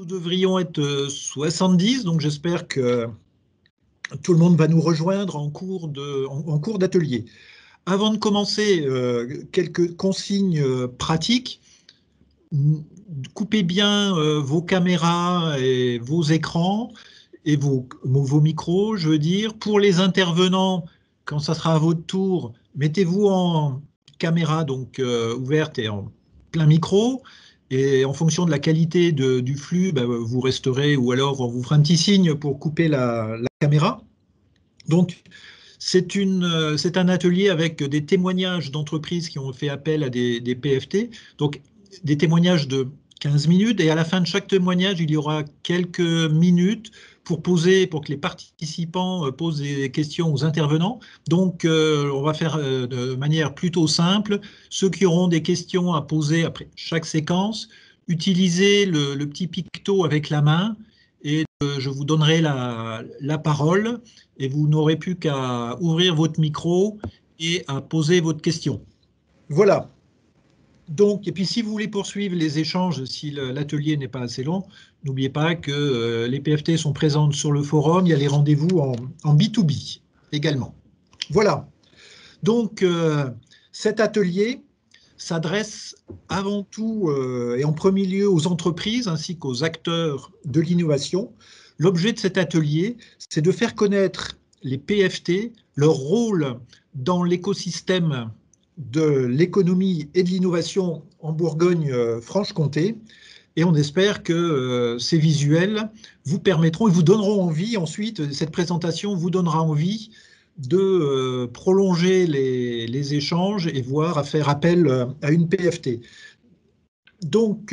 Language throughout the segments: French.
nous devrions être 70, donc j'espère que tout le monde va nous rejoindre en cours d'atelier. Avant de commencer, quelques consignes pratiques. Coupez bien vos caméras et vos écrans et vos micros, je veux dire. Pour les intervenants, quand ça sera à votre tour, mettez-vous en caméra donc ouverte et en plein micro. Et en fonction de la qualité du flux, vous resterez ou alors on vous fera un petit signe pour couper la caméra. Donc, c'est un atelier avec des témoignages d'entreprises qui ont fait appel à des PFT. Donc, des témoignages de 15 minutes et à la fin de chaque témoignage, il y aura quelques minutes pour que les participants posent des questions aux intervenants. Donc, on va faire de manière plutôt simple. Ceux qui auront des questions à poser après chaque séquence, utilisez le petit picto avec la main et je vous donnerai la parole et vous n'aurez plus qu'à ouvrir votre micro et à poser votre question. Voilà. Donc, et puis si vous voulez poursuivre les échanges, si l'atelier n'est pas assez long, n'oubliez pas que les PFT sont présentes sur le forum, il y a les rendez-vous en B2B également. Voilà. Donc, cet atelier s'adresse avant tout et en premier lieu aux entreprises ainsi qu'aux acteurs de l'innovation. L'objet de cet atelier, c'est de faire connaître les PFT, leur rôle dans l'écosystème de l'économie et de l'innovation en Bourgogne-Franche-Comté. Et on espère que ces visuels vous permettront et vous donneront envie, ensuite, cette présentation vous donnera envie de prolonger les échanges et voire à faire appel à une PFT. Donc,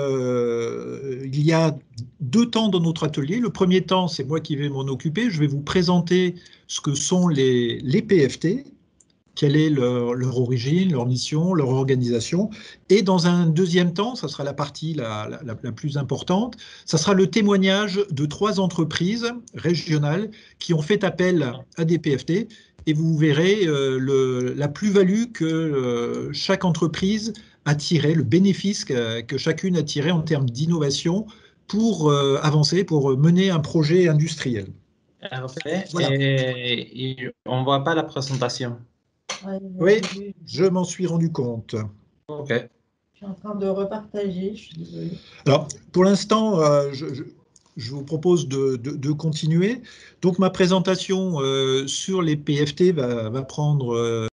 il y a 2 temps dans notre atelier. Le premier temps, c'est moi qui vais m'en occuper. Je vais vous présenter ce que sont les PFT, quelle est leur origine, leur mission, leur organisation. Et dans un deuxième temps, ça sera la partie la plus importante, ça sera le témoignage de 3 entreprises régionales qui ont fait appel à des PFT. Et vous verrez la plus-value que chaque entreprise a tiré, le bénéfice que chacune a tiré en termes d'innovation pour avancer, pour mener un projet industriel. Parfait. Voilà. Et on ne voit pas la présentation. Oui, je m'en suis rendu compte. OK. Je suis en train de repartager, je suis désolée. Alors, pour l'instant, je vous propose de continuer. Donc, ma présentation sur les PFT va prendre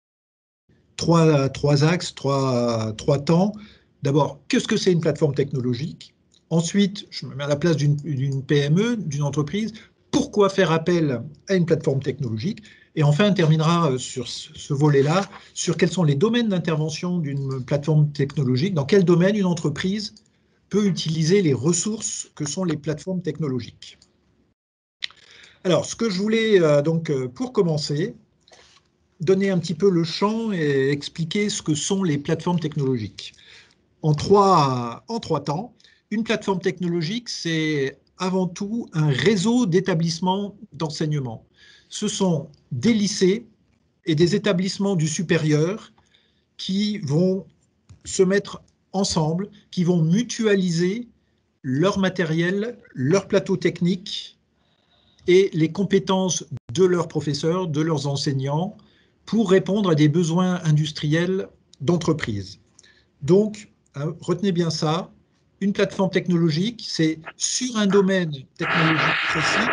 3 axes, 3 temps. D'abord, qu'est-ce que c'est une plateforme technologique? Ensuite, je me mets à la place d'une PME, d'une entreprise. Pourquoi faire appel à une plateforme technologique? Et enfin, on terminera sur ce volet-là, sur quels sont les domaines d'intervention d'une plateforme technologique, dans quel domaine une entreprise peut utiliser les ressources que sont les plateformes technologiques. Alors, ce que je voulais, pour commencer, donner un petit peu le champ et expliquer ce que sont les plateformes technologiques. En trois temps, une plateforme technologique, c'est avant tout un réseau d'établissements d'enseignement. Ce sont des lycées et des établissements du supérieur qui vont se mettre ensemble, qui vont mutualiser leur matériel, leur plateau technique et les compétences de leurs professeurs, de leurs enseignants, pour répondre à des besoins industriels d'entreprise. Donc, retenez bien ça, une plateforme technologique, c'est sur un domaine technologique précis,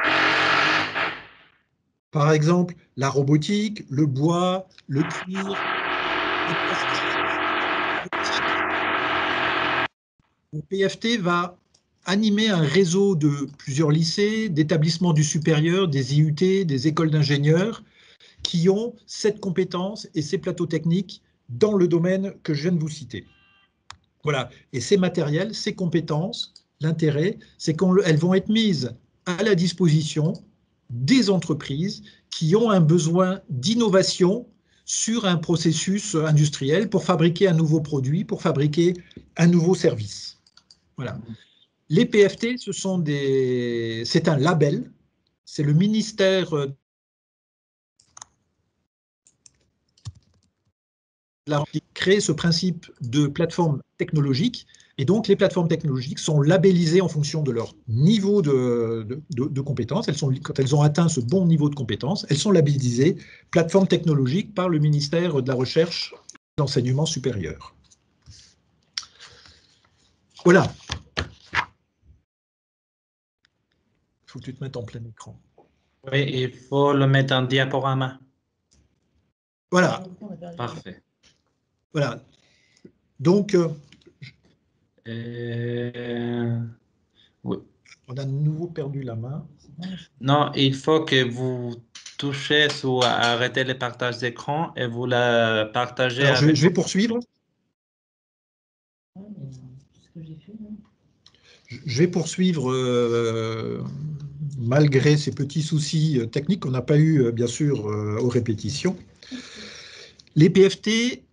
par exemple la robotique, le bois, le cuir, le plastique. Le PFT va animer un réseau de plusieurs lycées, d'établissements du supérieur, des IUT, des écoles d'ingénieurs, qui ont cette compétence et ces plateaux techniques dans le domaine que je viens de vous citer. Voilà. Et ces matériels, ces compétences, l'intérêt, c'est qu'elles vont être mises à la disposition des entreprises qui ont un besoin d'innovation sur un processus industriel pour fabriquer un nouveau produit, pour fabriquer un nouveau service. Voilà. Les PFT, c'est un label, c'est le ministère qui crée ce principe de plateforme technologique Et donc, les plateformes technologiques sont labellisées en fonction de leur niveau de compétences. Quand elles ont atteint ce bon niveau de compétences, elles sont labellisées plateformes technologiques par le ministère de la Recherche et de l'Enseignement supérieur. Voilà. Il faut que tu te mettes en plein écran. Oui, il faut le mettre en diaporama. Voilà. Parfait. Voilà. Donc, oui. on a de nouveau perdu la main. Non, il faut que vous touchez sur arrêter le partage d'écran et vous la partagez Alors, avec... je vais poursuivre. Je vais poursuivre malgré ces petits soucis techniques qu'on n'a pas eu, bien sûr, aux répétitions. Les PFT,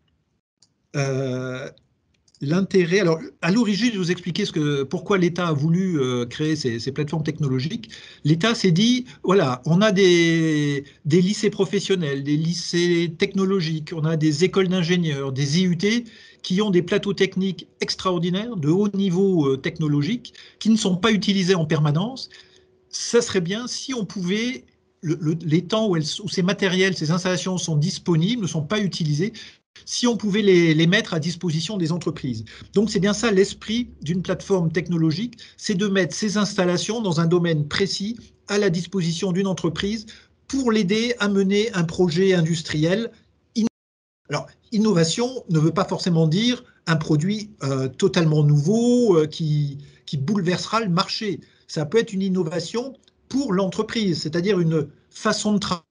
l'intérêt... Alors, à l'origine, je vous expliquais pourquoi l'État a voulu créer ces plateformes technologiques. L'État s'est dit, voilà, on a des lycées professionnels, des lycées technologiques, on a des écoles d'ingénieurs, des IUT, qui ont des plateaux techniques extraordinaires, de haut niveau technologique, qui ne sont pas utilisés en permanence. Ça serait bien si on pouvait, les temps où ces matériels, ces installations sont disponibles, ne sont pas utilisés, si on pouvait les mettre à disposition des entreprises. Donc c'est bien ça l'esprit d'une plateforme technologique, c'est de mettre ces installations dans un domaine précis à la disposition d'une entreprise pour l'aider à mener un projet industriel. Alors, innovation ne veut pas forcément dire un produit totalement nouveau qui bouleversera le marché. Ça peut être une innovation pour l'entreprise, c'est-à-dire une façon de travailler,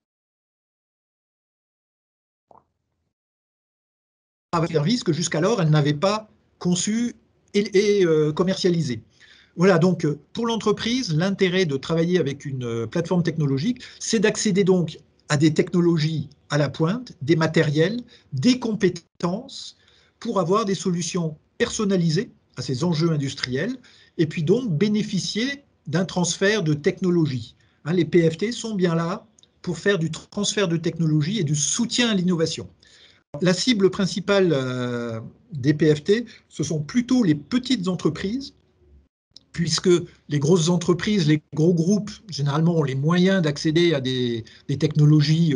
un service que jusqu'alors elle n'avait pas conçu et commercialisé. Voilà, donc pour l'entreprise, l'intérêt de travailler avec une plateforme technologique, c'est d'accéder donc à des technologies à la pointe, des matériels, des compétences pour avoir des solutions personnalisées à ces enjeux industriels et puis donc bénéficier d'un transfert de technologie. Hein, les PFT sont bien là pour faire du transfert de technologie et du soutien à l'innovation. La cible principale des PFT, ce sont plutôt les petites entreprises, puisque les grosses entreprises, les gros groupes, généralement, ont les moyens d'accéder à des technologies.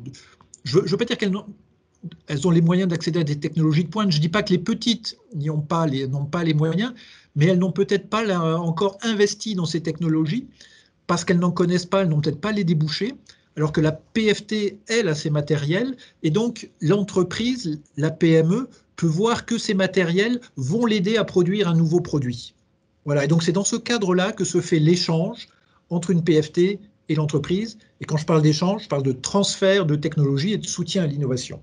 Je ne veux pas dire qu'elles ont les moyens d'accéder à des technologies de pointe. Je ne dis pas que les petites n'ont pas les moyens, mais elles n'ont peut-être pas encore investi dans ces technologies parce qu'elles n'en connaissent pas, elles n'ont peut-être pas les débouchés, alors que la PFT, elle, a ces matériels, et donc l'entreprise, la PME, peut voir que ces matériels vont l'aider à produire un nouveau produit. Voilà, et donc c'est dans ce cadre-là que se fait l'échange entre une PFT et l'entreprise. Et quand je parle d'échange, je parle de transfert de technologie et de soutien à l'innovation.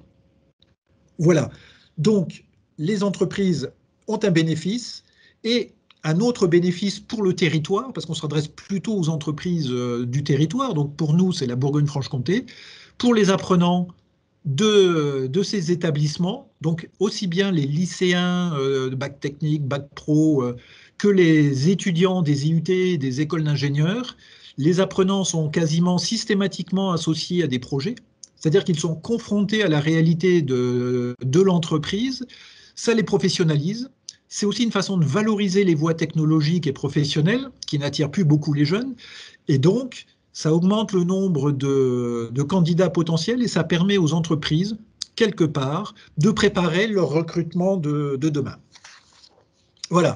Voilà, donc les entreprises ont un bénéfice et un autre bénéfice pour le territoire, parce qu'on s'adresse plutôt aux entreprises du territoire, donc pour nous c'est la Bourgogne-Franche-Comté, pour les apprenants de ces établissements, donc aussi bien les lycéens de bac technique, bac pro, que les étudiants des IUT, des écoles d'ingénieurs. Les apprenants sont quasiment systématiquement associés à des projets, c'est-à-dire qu'ils sont confrontés à la réalité de l'entreprise, ça les professionnalise. C'est aussi une façon de valoriser les voies technologiques et professionnelles qui n'attirent plus beaucoup les jeunes, et donc ça augmente le nombre de candidats potentiels et ça permet aux entreprises, quelque part, de préparer leur recrutement de demain. Voilà.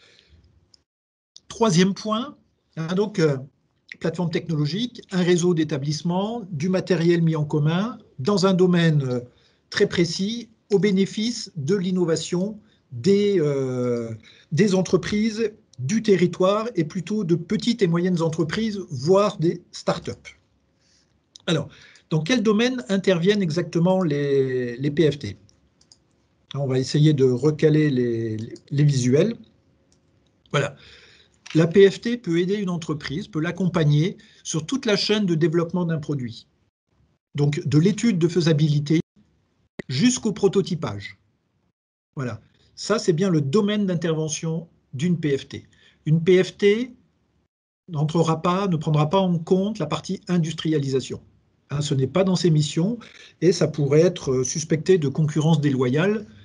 Troisième point, hein, donc plateforme technologique, un réseau d'établissements, du matériel mis en commun dans un domaine très précis au bénéfice de l'innovation des entreprises du territoire et plutôt de petites et moyennes entreprises, voire des start-up. Alors, dans quel domaine interviennent exactement les PFT? On va essayer de recaler les visuels. Voilà. La PFT peut aider une entreprise, peut l'accompagner sur toute la chaîne de développement d'un produit. Donc, de l'étude de faisabilité jusqu'au prototypage. Voilà. Ça, c'est bien le domaine d'intervention d'une PFT. Une PFT ne prendra pas en compte la partie industrialisation. Hein, ce n'est pas dans ses missions et ça pourrait être suspecté de concurrence déloyale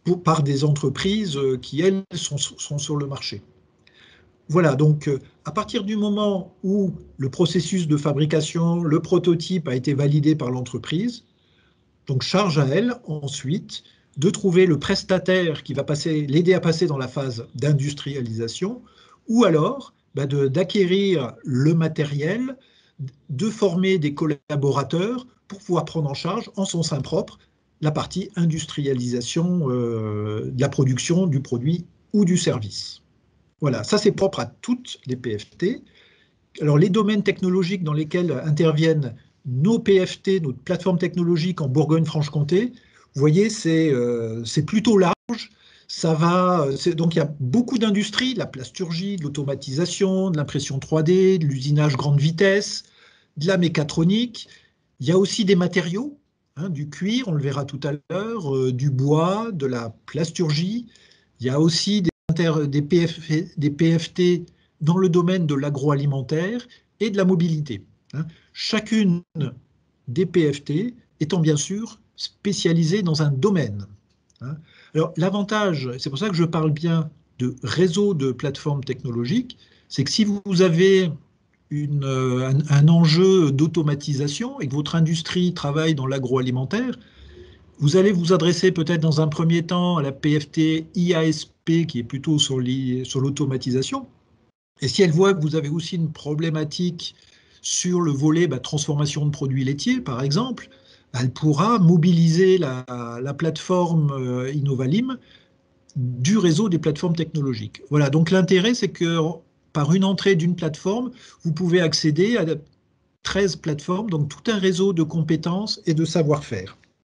par des entreprises qui, elles, sont sur le marché. Voilà, donc à partir du moment où le processus de fabrication, le prototype a été validé par l'entreprise, donc charge à elle ensuite de trouver le prestataire qui va l'aider à passer dans la phase d'industrialisation, ou alors d'acquérir le matériel, de former des collaborateurs pour pouvoir prendre en charge en son sein propre la partie industrialisation de la production du produit ou du service. Voilà, ça c'est propre à toutes les PFT. Alors les domaines technologiques dans lesquels interviennent nos PFT, notre plateforme technologique en Bourgogne-Franche-Comté, vous voyez, c'est plutôt large. Ça va, donc il y a beaucoup d'industries, de la plasturgie, de l'automatisation, de l'impression 3D, de l'usinage grande vitesse, de la mécatronique. Il y a aussi des matériaux, hein, du cuir, on le verra tout à l'heure, du bois, de la plasturgie. Il y a aussi des PFT dans le domaine de l'agroalimentaire et de la mobilité. Hein. Chacune des PFT étant bien sûr spécialisée dans un domaine. Hein. Alors l'avantage, c'est pour ça que je parle bien de réseau de plateformes technologiques, c'est que si vous avez un enjeu d'automatisation et que votre industrie travaille dans l'agroalimentaire, vous allez vous adresser peut-être dans un premier temps à la PFT IASP qui est plutôt sur l'automatisation. Et si elle voit que vous avez aussi une problématique sur le volet transformation de produits laitiers, par exemple, elle pourra mobiliser la plateforme Innovalim du réseau des plateformes technologiques. Voilà, donc l'intérêt, c'est que par une entrée d'une plateforme, vous pouvez accéder à 13 plateformes, donc tout un réseau de compétences et de savoir-faire.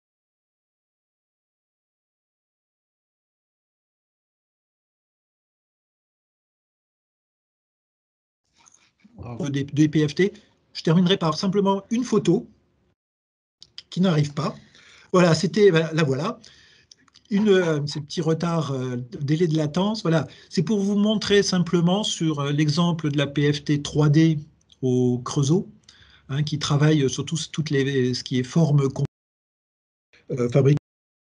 Des PFT, je terminerai par simplement une photo qui n'arrive pas. Voilà, c'était, la voilà. Ces petits retards, délai de latence, voilà. C'est pour vous montrer simplement sur l'exemple de la PFT 3D au Creusot, hein, qui travaille sur toutes ce qui est forme fabriquée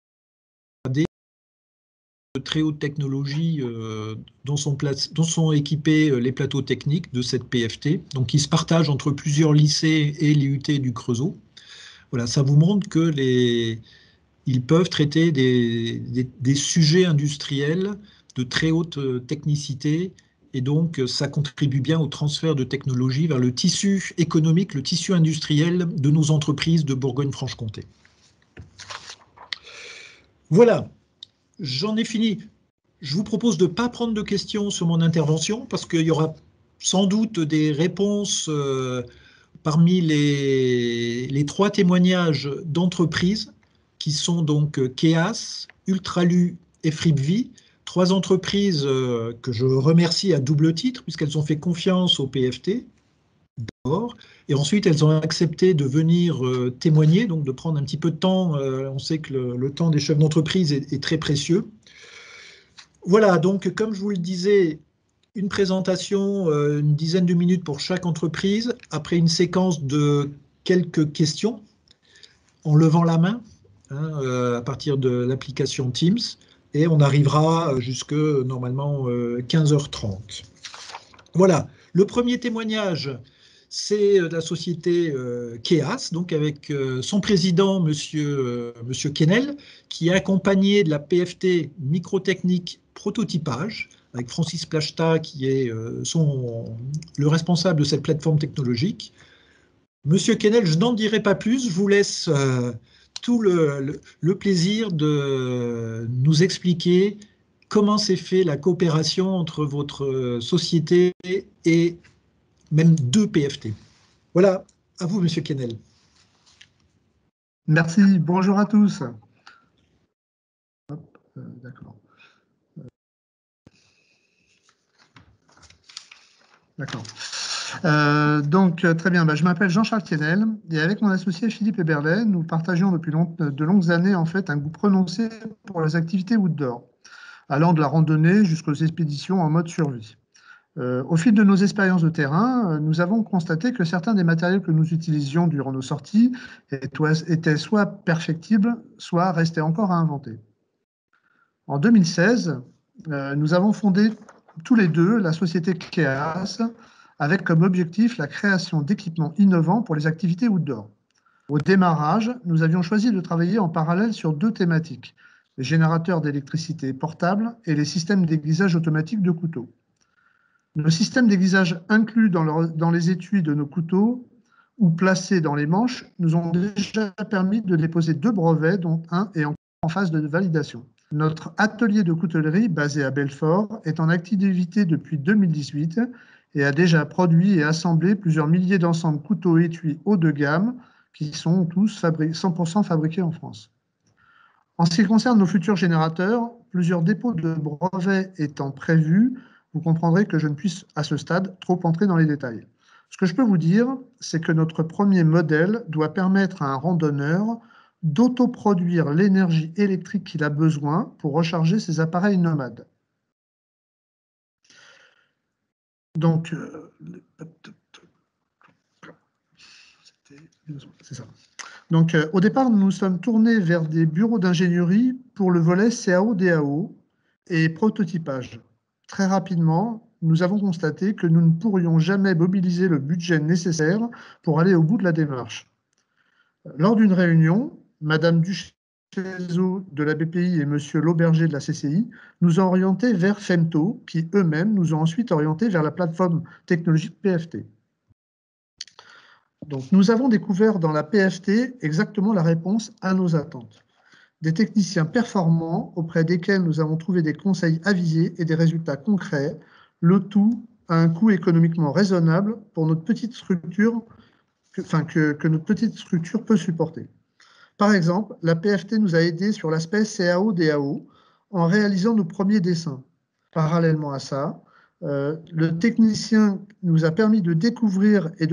de très haute technologie dont sont équipés les plateaux techniques de cette PFT, donc qui se partagent entre plusieurs lycées et l'IUT du Creusot. Voilà, ça vous montre que ils peuvent traiter des sujets industriels de très haute technicité et donc ça contribue bien au transfert de technologie vers le tissu économique, le tissu industriel de nos entreprises de Bourgogne-Franche-Comté. Voilà, j'en ai fini. Je vous propose de ne pas prendre de questions sur mon intervention parce qu'il y aura sans doute des réponses parmi les 3 témoignages d'entreprises qui sont donc Keas, Ultralu et Fripvi, 3 entreprises que je remercie à double titre puisqu'elles ont fait confiance au PFT d'abord, et ensuite elles ont accepté de venir témoigner, donc de prendre un petit peu de temps. On sait que le temps des chefs d'entreprise est très précieux. Voilà, donc comme je vous le disais, une présentation, une dizaine de minutes pour chaque entreprise, après une séquence de quelques questions, en levant la main, hein, à partir de l'application Teams, et on arrivera jusque normalement 15h30. Voilà, le premier témoignage, c'est de la société Keas, donc avec son président, monsieur Kennel, qui est accompagné de la PFT Microtechnique Prototypage, avec Francis Plachta, qui est le responsable de cette plateforme technologique. Monsieur Kennel, je n'en dirai pas plus, je vous laisse tout le plaisir de nous expliquer comment s'est fait la coopération entre votre société et même 2 PFT. Voilà, à vous, monsieur Kennel. Merci, bonjour à tous. D'accord. D'accord. Donc, très bien, je m'appelle Jean-Charles Kennel et avec mon associé Philippe Eberlet, nous partageons depuis de longues années en fait un goût prononcé pour les activités outdoor, allant de la randonnée jusqu'aux expéditions en mode survie. Au fil de nos expériences de terrain, nous avons constaté que certains des matériaux que nous utilisions durant nos sorties étaient soit perfectibles, soit restaient encore à inventer. En 2016, nous avons fondé tous les deux la société KEAS avec comme objectif la création d'équipements innovants pour les activités outdoor. Au démarrage, nous avions choisi de travailler en parallèle sur deux thématiques, les générateurs d'électricité portables et les systèmes d'aiguisage automatique de couteaux. Nos systèmes d'aiguisage inclus dans les étuis de nos couteaux ou placés dans les manches nous ont déjà permis de déposer 2 brevets, dont un est en phase de validation. Notre atelier de coutellerie, basé à Belfort, est en activité depuis 2018 et a déjà produit et assemblé plusieurs milliers d'ensembles couteaux et étuis haut de gamme qui sont tous 100% fabriqués en France. En ce qui concerne nos futurs générateurs, plusieurs dépôts de brevets étant prévus, vous comprendrez que je ne puisse à ce stade trop entrer dans les détails. Ce que je peux vous dire, c'est que notre premier modèle doit permettre à un randonneur d'autoproduire l'énergie électrique qu'il a besoin pour recharger ses appareils nomades. Donc, c'est ça. Donc, au départ, nous nous sommes tournés vers des bureaux d'ingénierie pour le volet CAO-DAO et prototypage. Très rapidement, nous avons constaté que nous ne pourrions jamais mobiliser le budget nécessaire pour aller au bout de la démarche. Lors d'une réunion, Madame Duchezeau de la BPI et Monsieur Lauberger de la CCI nous ont orientés vers Femto, qui eux-mêmes nous ont ensuite orientés vers la plateforme technologique PFT. Donc, nous avons découvert dans la PFT exactement la réponse à nos attentes. Des techniciens performants auprès desquels nous avons trouvé des conseils avisés et des résultats concrets, le tout à un coût économiquement raisonnable pour notre petite structure, que notre petite structure peut supporter. Par exemple, la PFT nous a aidés sur l'aspect CAO-DAO en réalisant nos premiers dessins. Parallèlement à ça, le technicien nous a permis de découvrir et de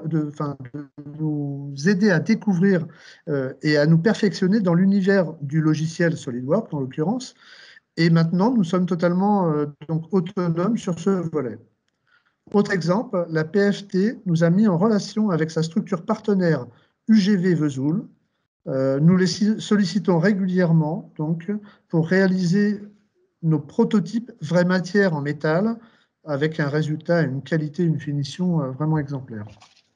nous aider à découvrir et à nous perfectionner dans l'univers du logiciel SolidWorks, en l'occurrence. Et maintenant, nous sommes totalement donc autonomes sur ce volet. Autre exemple, la PFT nous a mis en relation avec sa structure partenaire UGV Vesoul. Nous les sollicitons régulièrement donc, pour réaliser nos prototypes vraie matière en métal avec un résultat, une qualité, une finition vraiment exemplaire.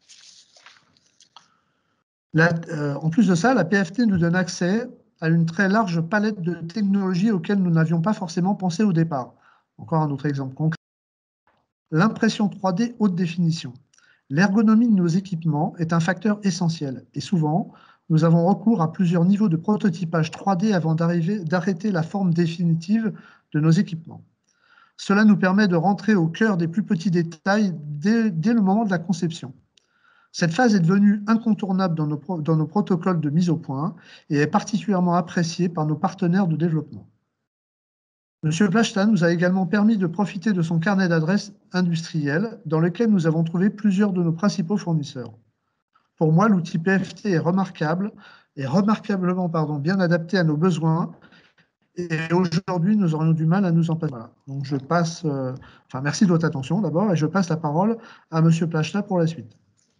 En plus de ça, la PFT nous donne accès à une très large palette de technologies auxquelles nous n'avions pas forcément pensé au départ. Encore un autre exemple concret. L'impression 3D haute définition. L'ergonomie de nos équipements est un facteur essentiel et souvent, nous avons recours à plusieurs niveaux de prototypage 3D avant d'arrêter la forme définitive de nos équipements. Cela nous permet de rentrer au cœur des plus petits détails dès le moment de la conception. Cette phase est devenue incontournable dans nos protocoles de mise au point et est particulièrement appréciée par nos partenaires de développement. Monsieur Plachta nous a également permis de profiter de son carnet d'adresses industrielles dans lequel nous avons trouvé plusieurs de nos principaux fournisseurs. Pour moi, l'outil PFT est remarquablement bien adapté à nos besoins. Et aujourd'hui, nous aurions du mal à nous en passer. Voilà. Donc, je passe. Merci de votre attention d'abord, et je passe la parole à Monsieur Plachta pour la suite.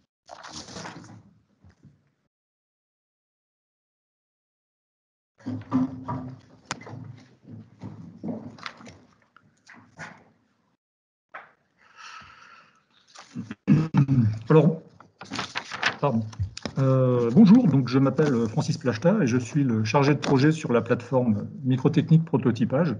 Alors, pardon. Bonjour, donc je m'appelle Francis Plachta et je suis le chargé de projet sur la plateforme Microtechnique Prototypage.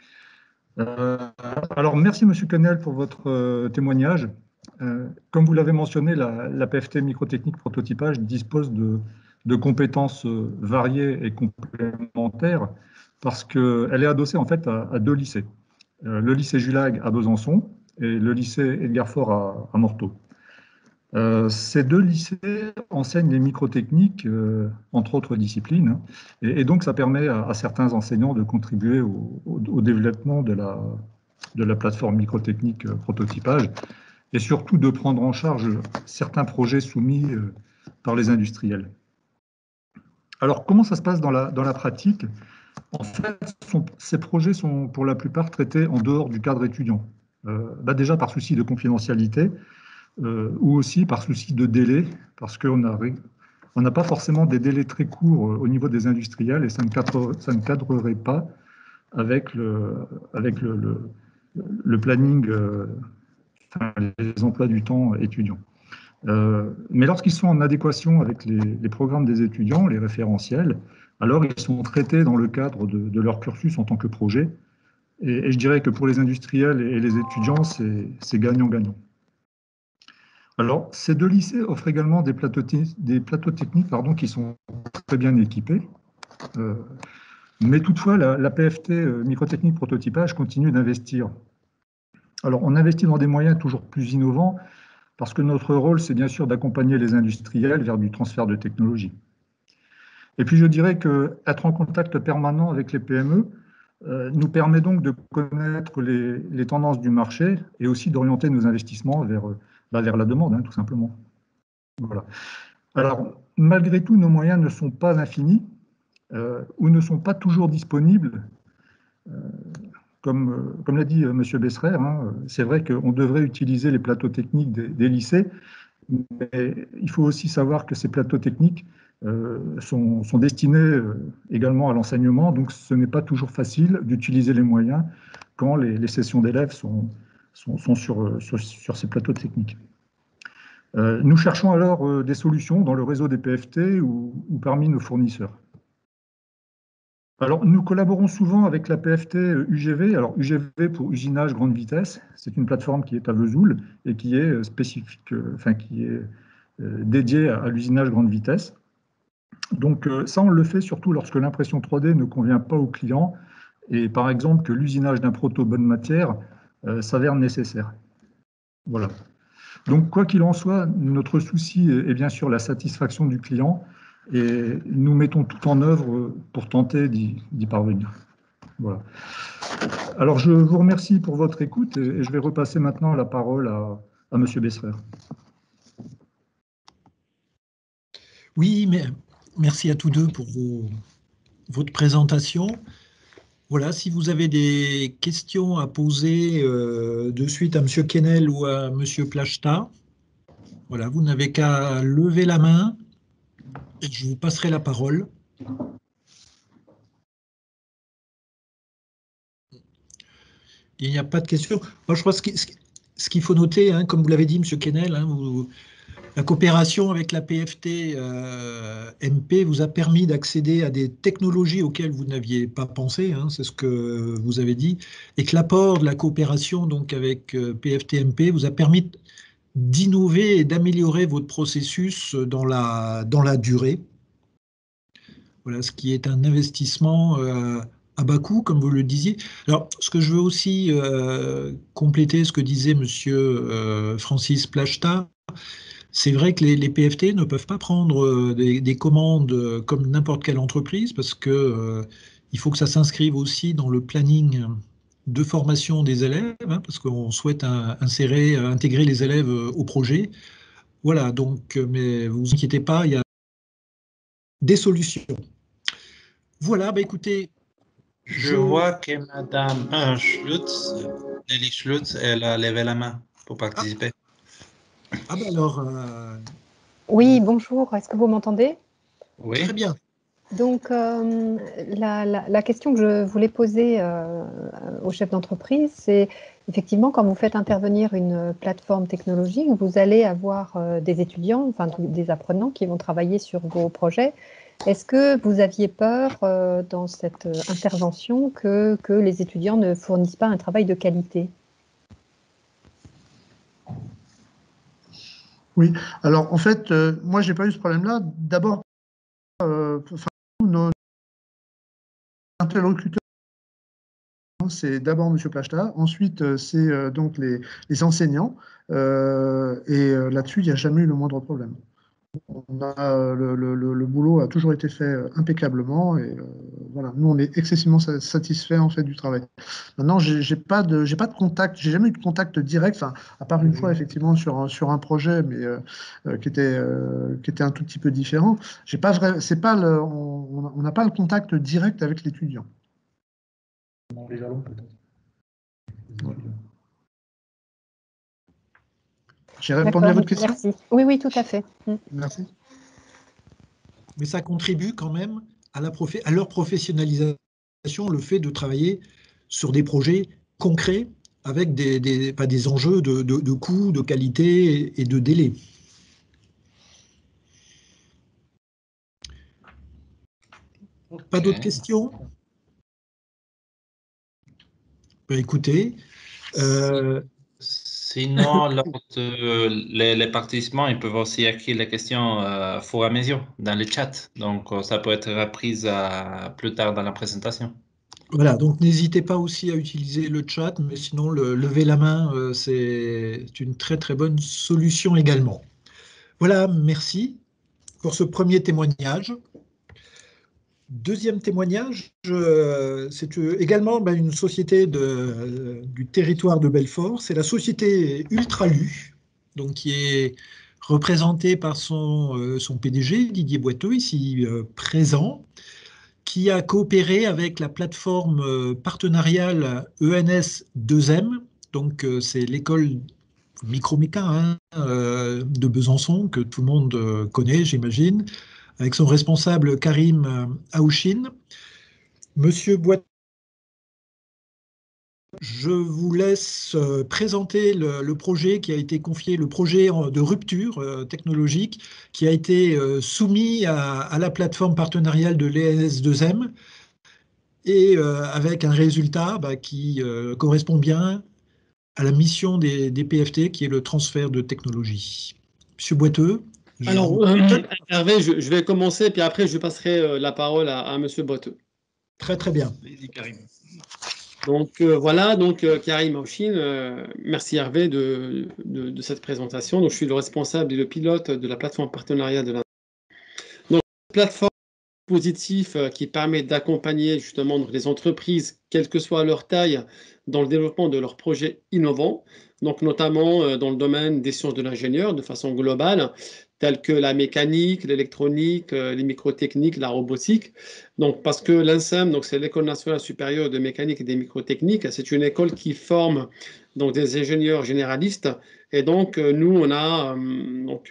Alors, merci Monsieur Canel pour votre témoignage. Comme vous l'avez mentionné, la PFT Microtechnique Prototypage dispose de compétences variées et complémentaires parce qu'elle est adossée en fait à 2 lycées. Le lycée Julag à Besançon et le lycée Edgar Faure à Morteau. Ces 2 lycées enseignent les microtechniques, entre autres disciplines, et donc ça permet à certains enseignants de contribuer au développement de la plateforme microtechnique prototypage, et surtout de prendre en charge certains projets soumis par les industriels. Alors, comment ça se passe dans la pratique? En fait, ces projets sont pour la plupart traités en dehors du cadre étudiant, déjà par souci de confidentialité, ou aussi par souci de délai, parce qu'on n'a pas forcément des délais très courts au niveau des industriels et ça ne cadrerait pas avec le planning, les emplois du temps étudiants. Mais lorsqu'ils sont en adéquation avec les programmes des étudiants, les référentiels, alors ils sont traités dans le cadre de leur cursus en tant que projet. Et je dirais que pour les industriels et les étudiants, c'est gagnant-gagnant. Alors, ces deux lycées offrent également des plateaux techniques qui sont très bien équipés. Mais toutefois, la PFT microtechnique prototypage continue d'investir. Alors, on investit dans des moyens toujours plus innovants parce que notre rôle, c'est bien sûr d'accompagner les industriels vers du transfert de technologie. Et puis, je dirais qu'être en contact permanent avec les PME nous permet donc de connaître les tendances du marché et aussi d'orienter nos investissements vers la demande, tout simplement. Voilà. Alors, malgré tout, nos moyens ne sont pas infinis ou ne sont pas toujours disponibles. Comme l'a dit M. Besserer, c'est vrai qu'on devrait utiliser les plateaux techniques des lycées, mais il faut aussi savoir que ces plateaux techniques sont destinés également à l'enseignement, donc ce n'est pas toujours facile d'utiliser les moyens quand les sessions d'élèves sont sur ces plateaux techniques. Nous cherchons alors des solutions dans le réseau des PFT ou parmi nos fournisseurs. Alors, nous collaborons souvent avec la PFT UGV. Alors, UGV pour usinage grande vitesse, c'est une plateforme qui est à Vesoul et qui est spécifique, qui est dédiée à l'usinage grande vitesse. Donc, ça, on le fait surtout lorsque l'impression 3D ne convient pas au client et, par exemple, que l'usinage d'un proto bonne matière s'avère nécessaire. Voilà. Donc, quoi qu'il en soit, notre souci est bien sûr la satisfaction du client et nous mettons tout en œuvre pour tenter d'y parvenir. Voilà. Alors, je vous remercie pour votre écoute et je vais repasser maintenant la parole à M. Besserer. Oui, mais merci à tous deux pour votre présentation. Voilà, si vous avez des questions à poser de suite à M. Quesnel ou à M. Plachta, voilà, vous n'avez qu'à lever la main et je vous passerai la parole. Il n'y a pas de questions. Moi, je pense que ce qu'il faut noter, comme vous l'avez dit, M. Quesnel, la coopération avec la PFT MP vous a permis d'accéder à des technologies auxquelles vous n'aviez pas pensé, c'est ce que vous avez dit, et que l'apport de la coopération donc, avec PFT MP vous a permis d'innover et d'améliorer votre processus dans la durée. Voilà, ce qui est un investissement à bas coût, comme vous le disiez. Alors, ce que je veux aussi compléter ce que disait M. Francis Plachta, c'est vrai que les PFT ne peuvent pas prendre des commandes comme n'importe quelle entreprise parce que il faut que ça s'inscrive aussi dans le planning de formation des élèves, parce qu'on souhaite intégrer les élèves au projet. Voilà, donc, mais vous vous inquiétez pas, il y a des solutions. Voilà, écoutez. Je vois que Madame Nelly Schlutz, elle a levé la main pour participer. Alors. Oui, bonjour, est-ce que vous m'entendez? Oui. Très bien. Donc, la question que je voulais poser au chef d'entreprise, c'est effectivement, quand vous faites intervenir une plateforme technologique, vous allez avoir des étudiants, enfin des apprenants qui vont travailler sur vos projets. Est-ce que vous aviez peur dans cette intervention que les étudiants ne fournissent pas un travail de qualité? Oui, alors en fait, moi, je n'ai pas eu ce problème-là. D'abord, nos interlocuteurs, c'est d'abord M. Plachta, ensuite c'est donc les enseignants, et là-dessus, il n'y a jamais eu le moindre problème. Le boulot a toujours été fait impeccablement et voilà, nous on est excessivement satisfaits en fait du travail. Maintenant, j'ai pas de contact, j'ai jamais eu de contact direct, à part une fois effectivement sur un projet, mais qui était un tout petit peu différent. On n'a pas le contact direct avec l'étudiant. Les jalons peut-être. Ouais. J'ai répondu à votre question? Merci. Oui, oui, tout à fait. Merci. Mais ça contribue quand même à leur professionnalisation. le fait de travailler sur des projets concrets avec des enjeux de coût, de qualité et de délai. Pas d'autres questions? Ben, écoutez, sinon, les participants, ils peuvent aussi écrire les questions au fur et à mesure dans le chat. Donc, ça peut être repris plus tard dans la présentation. Voilà, donc n'hésitez pas aussi à utiliser le chat, mais sinon, lever la main, c'est une très très bonne solution également. Voilà, merci pour ce premier témoignage. Deuxième témoignage, c'est également une société du territoire de Belfort. C'est la société Ultralu, donc qui est représentée par son PDG, Didier Boiteux, ici présent, qui a coopéré avec la plateforme partenariale ENS2M. Donc c'est l'école Microméca de Besançon, que tout le monde connaît, j'imagine, avec son responsable Karim Aouchine. Monsieur Boiteux, je vous laisse présenter le projet qui a été confié, le projet de rupture technologique qui a été soumis à la plateforme partenariale de l'ENS2M et avec un résultat qui correspond bien à la mission des PFT qui est le transfert de technologie. Monsieur Boiteux. Alors, Hervé, je vais commencer, puis après, je passerai la parole à Monsieur Boiteux. Très, très bien. Vas-y, Karim. Donc, voilà, donc Karim Aouchine, merci Hervé de cette présentation. Donc, je suis le responsable et le pilote de la plateforme partenariat de la... Donc, plateforme positif qui permet d'accompagner justement les entreprises, quelle que soit leur taille, dans le développement de leurs projets innovants, donc notamment dans le domaine des sciences de l'ingénieur de façon globale, telles que la mécanique, l'électronique, les microtechniques, la robotique. Donc, parce que l'INSEM, donc c'est l'École nationale supérieure de mécanique et des microtechniques, c'est une école qui forme donc des ingénieurs généralistes. Et donc, nous, on a donc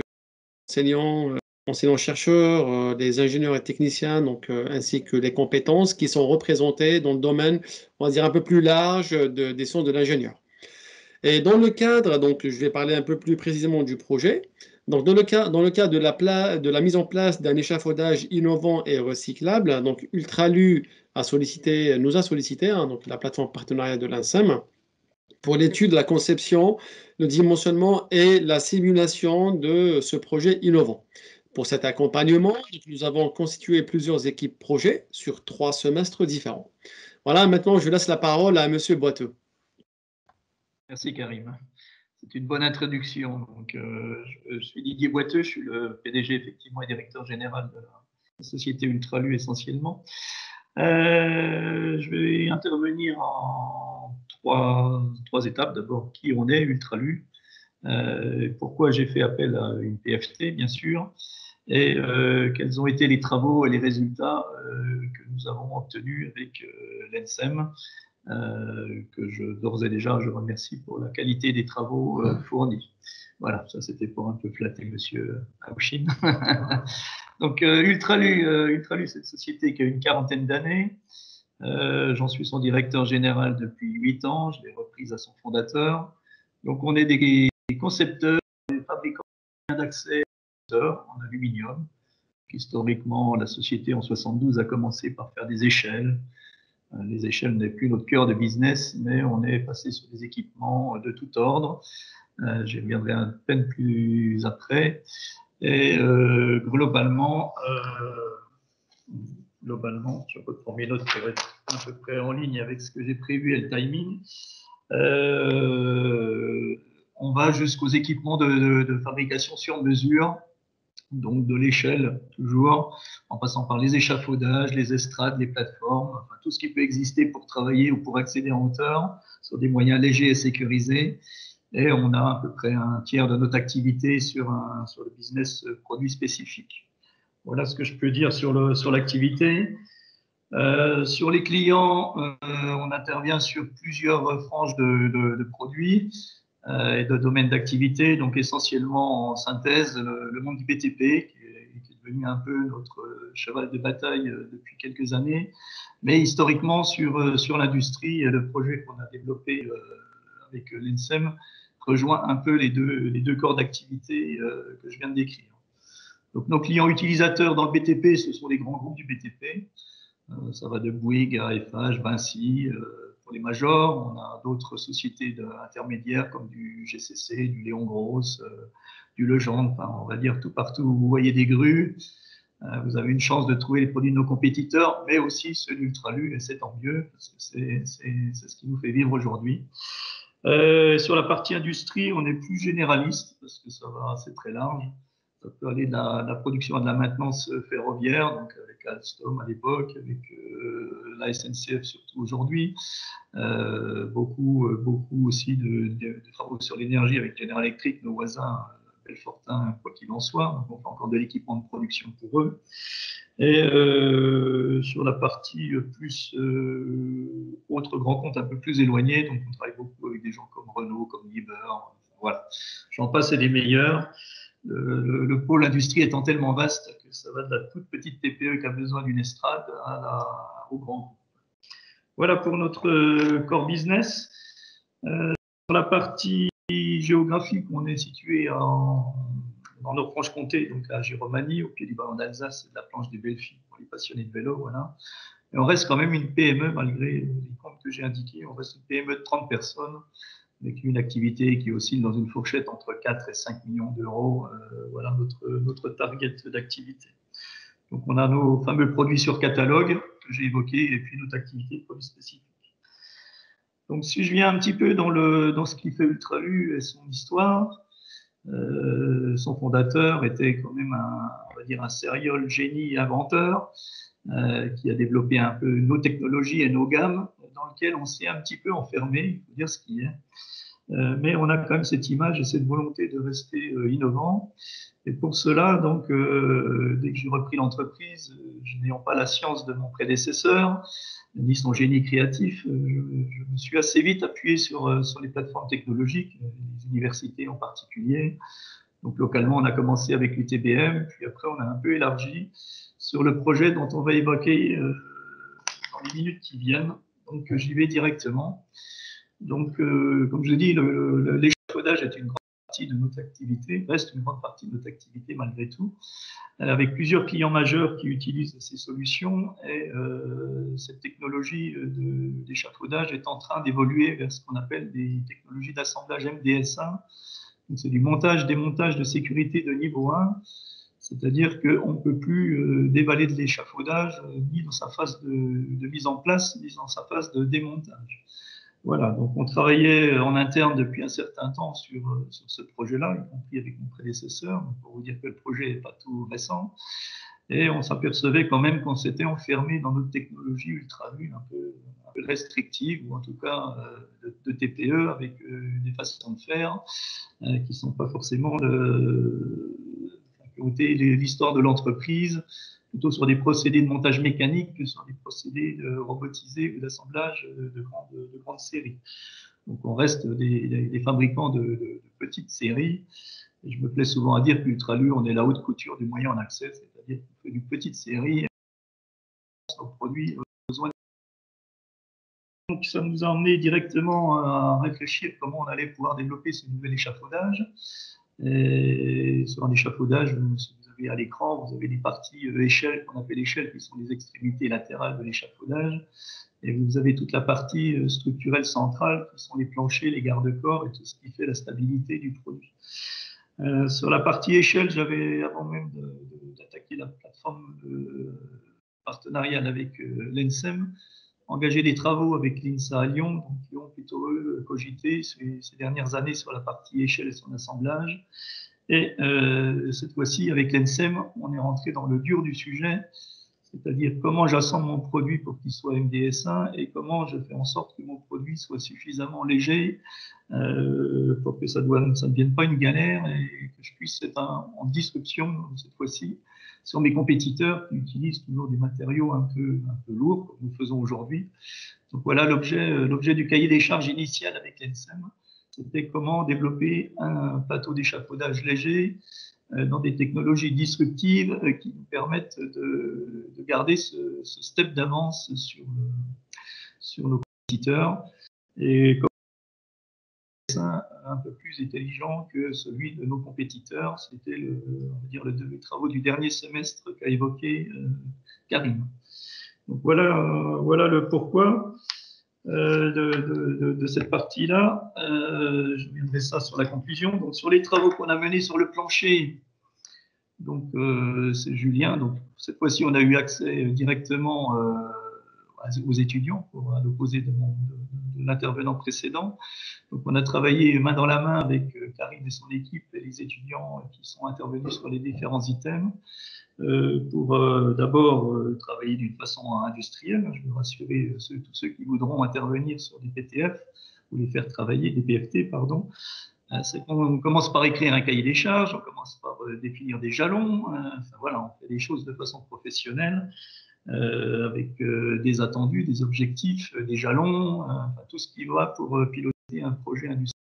enseignants-chercheurs, des ingénieurs et techniciens, donc, ainsi que les compétences qui sont représentées dans le domaine, on va dire, un peu plus large des sciences de l'ingénieur. Et dans le cadre, donc je vais parler un peu plus précisément du projet. Donc dans le cas de la mise en place d'un échafaudage innovant et recyclable, donc Ultralu nous a sollicité, donc la plateforme partenariat de l'INSEM, pour l'étude, la conception, le dimensionnement et la simulation de ce projet innovant. Pour cet accompagnement, nous avons constitué plusieurs équipes projets sur 3 semestres différents. Voilà, maintenant je laisse la parole à Monsieur Boiteux. Merci Karim. C'est une bonne introduction. Donc, je suis Didier Boiteux, je suis le PDG effectivement et directeur général de la société Ultralu essentiellement. Je vais intervenir en trois étapes. D'abord, qui on est, Ultralu, pourquoi j'ai fait appel à une PFT, bien sûr, et quels ont été les travaux et les résultats que nous avons obtenus avec l'ENSEM, que d'ores et déjà je remercie pour la qualité des travaux fournis. Voilà, ça c'était pour un peu flatter Monsieur Aouchine. Donc Ultralu, c'est une société qui a une 40aine d'années. J'en suis son directeur général depuis 8 ans, je l'ai reprise à son fondateur. Donc on est des concepteurs, des fabricants d'accès en aluminium. Historiquement, la société en 72 a commencé par faire des échelles. Les échelles n'est plus notre cœur de business, mais on est passé sur des équipements de tout ordre. J'y reviendrai à peine plus après. Et globalement, je reprends mes notes pour être à peu près en ligne avec ce que j'ai prévu et le timing. On va jusqu'aux équipements de fabrication sur mesure, donc de l'échelle toujours, en passant par les échafaudages, les estrades, les plateformes, enfin, tout ce qui peut exister pour travailler ou pour accéder en hauteur sur des moyens légers et sécurisés. Et on a à peu près un tiers de notre activité sur le business produit spécifique. Voilà ce que je peux dire sur l'activité. Sur les clients, on intervient sur plusieurs franges de produits et de domaines d'activité, donc essentiellement en synthèse, le monde du BTP, qui est devenu un peu notre cheval de bataille depuis quelques années. Mais historiquement, sur l'industrie, le projet qu'on a développé avec l'ENSEM rejoint un peu les deux corps d'activité que je viens de décrire. Donc, nos clients utilisateurs dans le BTP, ce sont les grands groupes du BTP. Ça va de Bouygues à FH, Vinci, pour les majors. On a d'autres sociétés intermédiaires comme du GCC, du Léon Gross, du Legendre, enfin, on va dire tout partout où vous voyez des grues. Vous avez une chance de trouver les produits de nos compétiteurs, mais aussi ceux d'Ultralu, et c'est tant mieux, parce que c'est ce qui nous fait vivre aujourd'hui. Sur la partie industrie, on est plus généraliste, parce que ça va, c'est très large. Ça peut aller de la production à de la maintenance ferroviaire, donc avec Alstom à l'époque, avec la SNCF surtout aujourd'hui. Beaucoup aussi de travaux sur l'énergie avec General Electric, nos voisins Belfortin, quoi qu'il en soit. Donc on fait encore de l'équipement de production pour eux. Et sur la partie plus autres grands comptes un peu plus éloignés, donc on travaille beaucoup avec des gens comme Renault, comme Liebherr, voilà. J'en passe et des meilleurs. Le pôle industrie étant tellement vaste que ça va de la toute petite TPE qui a besoin d'une estrade au grand groupe. Voilà pour notre core business. Sur la partie géographique, on est situé dans Nord-Franche-Comté, donc à Giromagny, au pied du ballon d'Alsace, de la planche des Belles-Filles pour les passionnés de vélo. Voilà. Et on reste quand même une PME, malgré les comptes que j'ai indiqués, on reste une PME de 30 personnes, avec une activité qui oscille dans une fourchette entre 4 et 5 millions d'euros. Voilà notre target d'activité. Donc, on a nos fameux produits sur catalogue que j'ai évoqués et puis notre activité de produits spécifiques. Donc, si je viens un petit peu dans ce qui fait Ultralu et son histoire, son fondateur était quand même on va dire un sérieux génie inventeur qui a développé un peu nos technologies et nos gammes dans lesquelles on s'est un petit peu enfermé, il faut dire ce qui est. Mais on a quand même cette image et cette volonté de rester innovant. Et pour cela, donc, dès que j'ai repris l'entreprise, n'ayant pas la science de mon prédécesseur, ni son génie créatif, je me suis assez vite appuyé sur les plateformes technologiques, les universités en particulier. Donc, localement, on a commencé avec l'UTBM, puis après, on a un peu élargi sur le projet dont on va évoquer dans les minutes qui viennent. Donc, j'y vais directement. Donc, comme je dis, l'échafaudage est une grande partie de notre activité, reste une grande partie de notre activité malgré tout, avec plusieurs clients majeurs qui utilisent ces solutions et cette technologie d'échafaudage est en train d'évoluer vers ce qu'on appelle des technologies d'assemblage MDSA. C'est du montage-démontage de sécurité de niveau 1, c'est-à-dire qu'on ne peut plus dévaler de l'échafaudage ni dans sa phase de mise en place, ni dans sa phase de démontage. Voilà, donc on travaillait en interne depuis un certain temps sur ce projet-là, y compris avec mon prédécesseur, pour vous dire que le projet n'est pas tout récent. Et on s'apercevait quand même qu'on s'était enfermé dans notre technologie Ultralu un peu restrictive, ou en tout cas de TPE, avec des façons de faire qui ne sont pas forcément l'histoire de l'entreprise, plutôt sur des procédés de montage mécanique que sur des procédés robotisés ou d'assemblage de grandes séries. Donc on reste des fabricants de petites séries. Et je me plais souvent à dire qu'Ultralu, on est la haute couture du moyen en accès, c'est-à-dire qu'on fait une petite série aux produits aux besoins. Donc ça nous a emmené directement à réfléchir comment on allait pouvoir développer ce nouvel échafaudage. Et sur un échafaudage, vous avez à l'écran, vous avez des parties échelles qu'on appelle échelles, qui sont les extrémités latérales de l'échafaudage. Et vous avez toute la partie structurelle centrale, qui sont les planchers, les garde-corps et tout ce qui fait la stabilité du produit. Sur la partie échelle, j'avais, avant même d'attaquer la plateforme partenariale avec l'ENSEM, engagé des travaux avec l'INSA à Lyon, donc, qui ont plutôt cogité ces dernières années sur la partie échelle et son assemblage. Et cette fois-ci, avec l'ENSEM, on est rentré dans le dur du sujet, c'est-à-dire comment j'assemble mon produit pour qu'il soit MDS1 et comment je fais en sorte que mon produit soit suffisamment léger pour que ça ne devienne pas une galère et que je puisse être en disruption cette fois-ci sur mes compétiteurs qui utilisent toujours des matériaux un peu lourds, comme nous faisons aujourd'hui. Donc voilà l'objet du cahier des charges initial avec l'ENSEM. C'était comment développer un plateau d'échafaudage léger dans des technologies disruptives qui nous permettent de garder ce step d'avance sur nos compétiteurs. Et comme un peu plus intelligent que celui de nos compétiteurs, c'était les travaux du dernier semestre qu'a évoqué Karim. Donc voilà le pourquoi de cette partie-là. Je reviendrai ça sur la conclusion. Donc sur les travaux qu'on a menés sur le plancher, donc c'est Julien. Donc cette fois-ci, on a eu accès directement aux étudiants, à l'opposé de l'intervenant précédent. Donc on a travaillé main dans la main avec Karim et son équipe et les étudiants qui sont intervenus sur les différents items pour d'abord travailler d'une façon industrielle. Je veux rassurer tous ceux qui voudront intervenir sur des PTF ou les faire travailler, des PFT, pardon. On commence par écrire un cahier des charges, on commence par définir des jalons. Enfin, voilà, on fait les choses de façon professionnelle. Avec des attendus, des objectifs, des jalons, enfin, tout ce qui va pour piloter un projet industriel.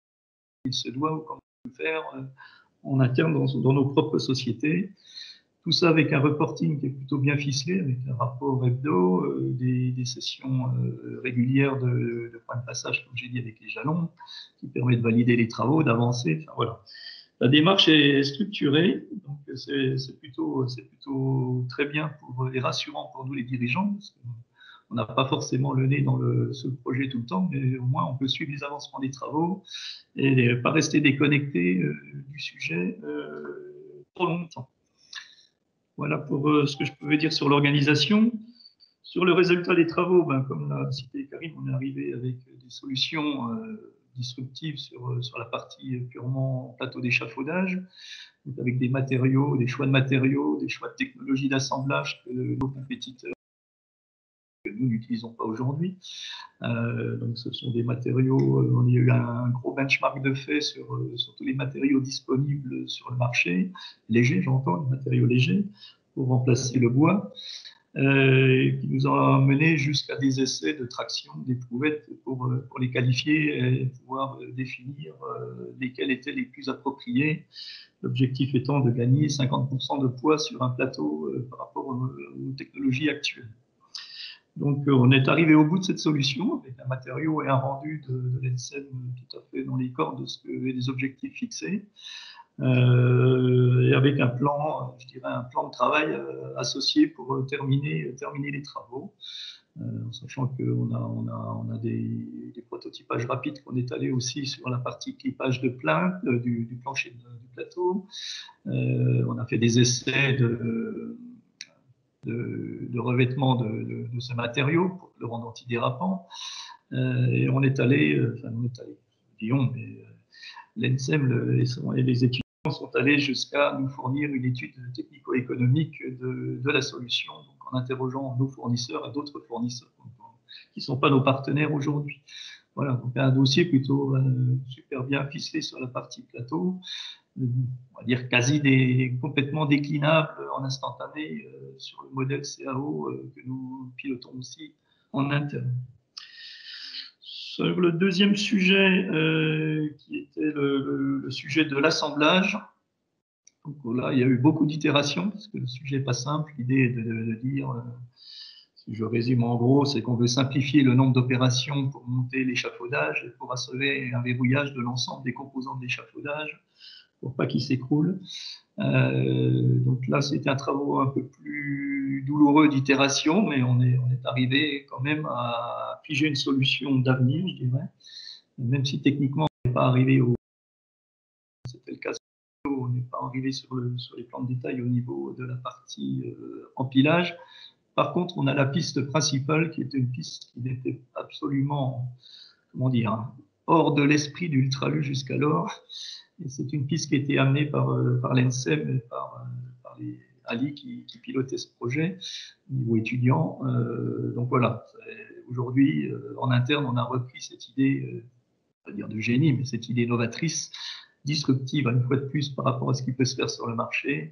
Il se doit ou comme on peut le faire en interne dans nos propres sociétés. Tout ça avec un reporting qui est plutôt bien ficelé, avec un rapport hebdo, des sessions régulières de points de passage, comme j'ai dit, avec les jalons, qui permet de valider les travaux, d'avancer. Enfin, voilà. La démarche est structurée, donc c'est plutôt très bien et rassurant pour nous les dirigeants, parce qu'on n'a pas forcément le nez dans ce projet tout le temps, mais au moins on peut suivre les avancements des travaux et pas rester déconnecté du sujet trop longtemps. Voilà pour ce que je pouvais dire sur l'organisation. Sur le résultat des travaux, comme l'a cité Karim, on est arrivé avec des solutions disruptives sur la partie purement plateau d'échafaudage, avec des matériaux, des choix de matériaux, des choix de technologies d'assemblage que nos compétiteurs que nous n'utilisons pas aujourd'hui. Donc ce sont des matériaux, on a eu un gros benchmark de fait sur tous les matériaux disponibles sur le marché, légers, j'entends, les matériaux légers, pour remplacer le bois. Qui nous a mené jusqu'à des essais de traction d'éprouvettes pour les qualifier et pouvoir définir lesquels étaient les plus appropriés. L'objectif étant de gagner 50% de poids sur un plateau par rapport aux technologies actuelles. Donc on est arrivé au bout de cette solution avec un matériau et un rendu de l'ENSEM tout à fait dans les cordes et des objectifs fixés. Et avec un plan, je dirais un plan de travail associé pour terminer les travaux, en sachant qu'on a des prototypages rapides qu'on est allé aussi sur la partie clipage de plainte du plancher du plateau. On a fait des essais de revêtement de ce matériau pour le rendre antidérapant. Et on est allé, Lyon, mais l'ENSEM et les étudiants sont allés jusqu'à nous fournir une étude technico-économique de la solution, donc en interrogeant nos fournisseurs et d'autres fournisseurs qui ne sont pas nos partenaires aujourd'hui. Voilà, donc un dossier plutôt super bien ficelé sur la partie plateau, on va dire complètement déclinable en instantané sur le modèle CAO que nous pilotons aussi en interne. Sur le deuxième sujet, qui était le sujet de l'assemblage, donc là, il y a eu beaucoup d'itérations, parce que le sujet n'est pas simple. L'idée est de dire, si je résume en gros, c'est qu'on veut simplifier le nombre d'opérations pour monter l'échafaudage et pour assurer un verrouillage de l'ensemble des composants de l'échafaudage, pour pas qu'il s'écroule. Donc là, c'était un travail un peu plus douloureux d'itération, mais on est arrivé quand même à figer une solution d'avenir, je dirais, même si techniquement on n'est pas arrivé c'était le cas, on n'est pas arrivé sur les plans de détail au niveau de la partie empilage. Par contre, on a la piste principale qui était une piste qui n'était absolument, comment dire, hors de l'esprit d'Ultralu jusqu'alors. Et c'est une piste qui a été amenée par l'ENSEM et par les Ali qui pilotaient ce projet au niveau étudiant. Donc voilà, aujourd'hui, en interne, on a repris cette idée, pas dire de génie, mais cette idée novatrice, disruptive, une fois de plus, par rapport à ce qui peut se faire sur le marché,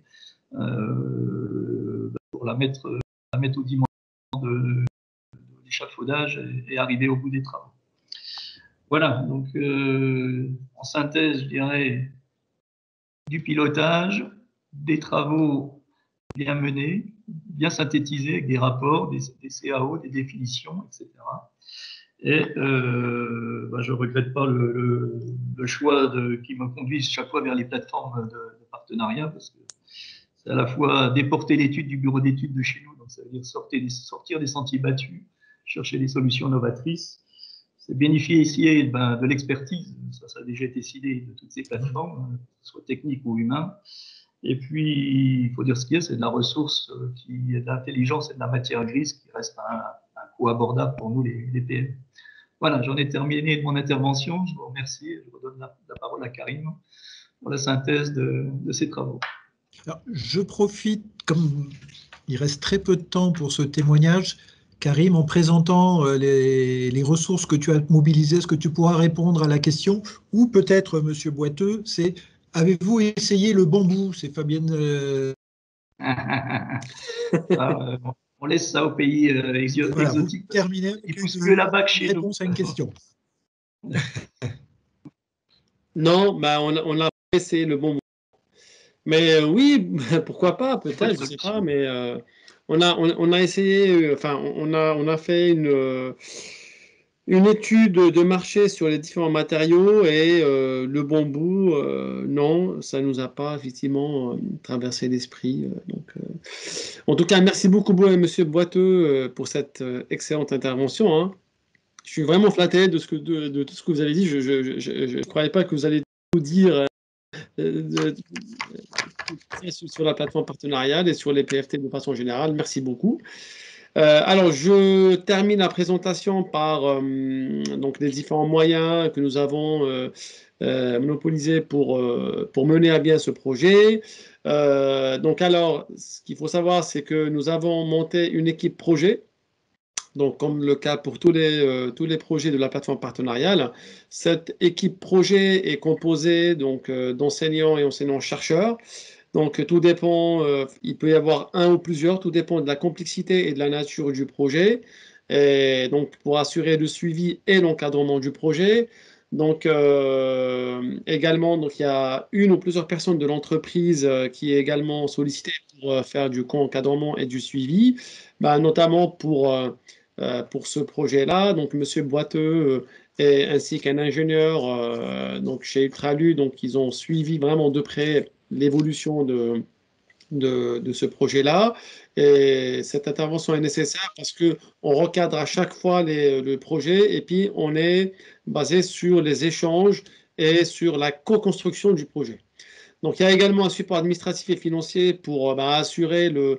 pour la mettre aux dimensions de l'échafaudage et arriver au bout des travaux. Voilà, donc en synthèse, je dirais, du pilotage, des travaux bien menés, bien synthétisés avec des rapports, des CAO, des définitions, etc. Et je ne regrette pas le choix qui me conduise chaque fois vers les plateformes de partenariat, parce que c'est à la fois déporter l'étude du bureau d'études de chez nous, donc ça veut dire sortir des sentiers battus, chercher des solutions novatrices. C'est bénéficier de l'expertise, ça a déjà été cité, de toutes ces plateformes, que ce soit technique ou humain. Et puis, il faut dire ce qu'il y a, c'est de la ressource, de l'intelligence et de la matière grise qui reste un coût abordable pour nous, les PME. Voilà, j'en ai terminé de mon intervention. Je vous remercie. Je redonne la parole à Karim pour la synthèse de ces travaux. Alors, je profite, comme il reste très peu de temps pour ce témoignage, Karim, en présentant les ressources que tu as mobilisées, est-ce que tu pourras répondre à la question? Ou peut-être, Monsieur Boiteux, c'est avez-vous essayé le bambou? C'est Fabienne. On laisse ça au pays exotique. Terminer il pousse mieux là-bas que chez nous. Réponse à une question. Non, on a essayé le bambou. Mais oui, pourquoi pas, peut-être, je ne sais pas, mais on a essayé, enfin, on a fait une étude de marché sur les différents matériaux et le bambou, non, ça ne nous a pas effectivement traversé l'esprit. En tout cas, merci beaucoup, Monsieur Boiteux, pour cette excellente intervention. Hein. Je suis vraiment flatté de tout ce que vous avez dit. Je ne croyais pas que vous allez tout dire sur la plateforme partenariale et sur les PFT de façon générale. Merci beaucoup. Alors, je termine la présentation par donc les différents moyens que nous avons monopolisés pour mener à bien ce projet. Donc, alors, ce qu'il faut savoir, c'est que nous avons monté une équipe projet. Donc, comme le cas pour tous les projets de la plateforme partenariale, cette équipe projet est composée donc d'enseignants et enseignants-chercheurs. Donc, tout dépend, il peut y avoir un ou plusieurs, tout dépend de la complexité et de la nature du projet. Et donc, pour assurer le suivi et l'encadrement du projet. Donc, également, donc, il y a une ou plusieurs personnes de l'entreprise qui est également sollicitée pour faire du co-encadrement et du suivi, notamment pour ce projet-là. Donc, M. Boiteux ainsi qu'un ingénieur donc chez Ultralu, donc ils ont suivi vraiment de près l'évolution de ce projet-là. Et cette intervention est nécessaire parce qu'on recadre à chaque fois le projet et puis on est basé sur les échanges et sur la co-construction du projet. Donc, il y a également un support administratif et financier pour assurer le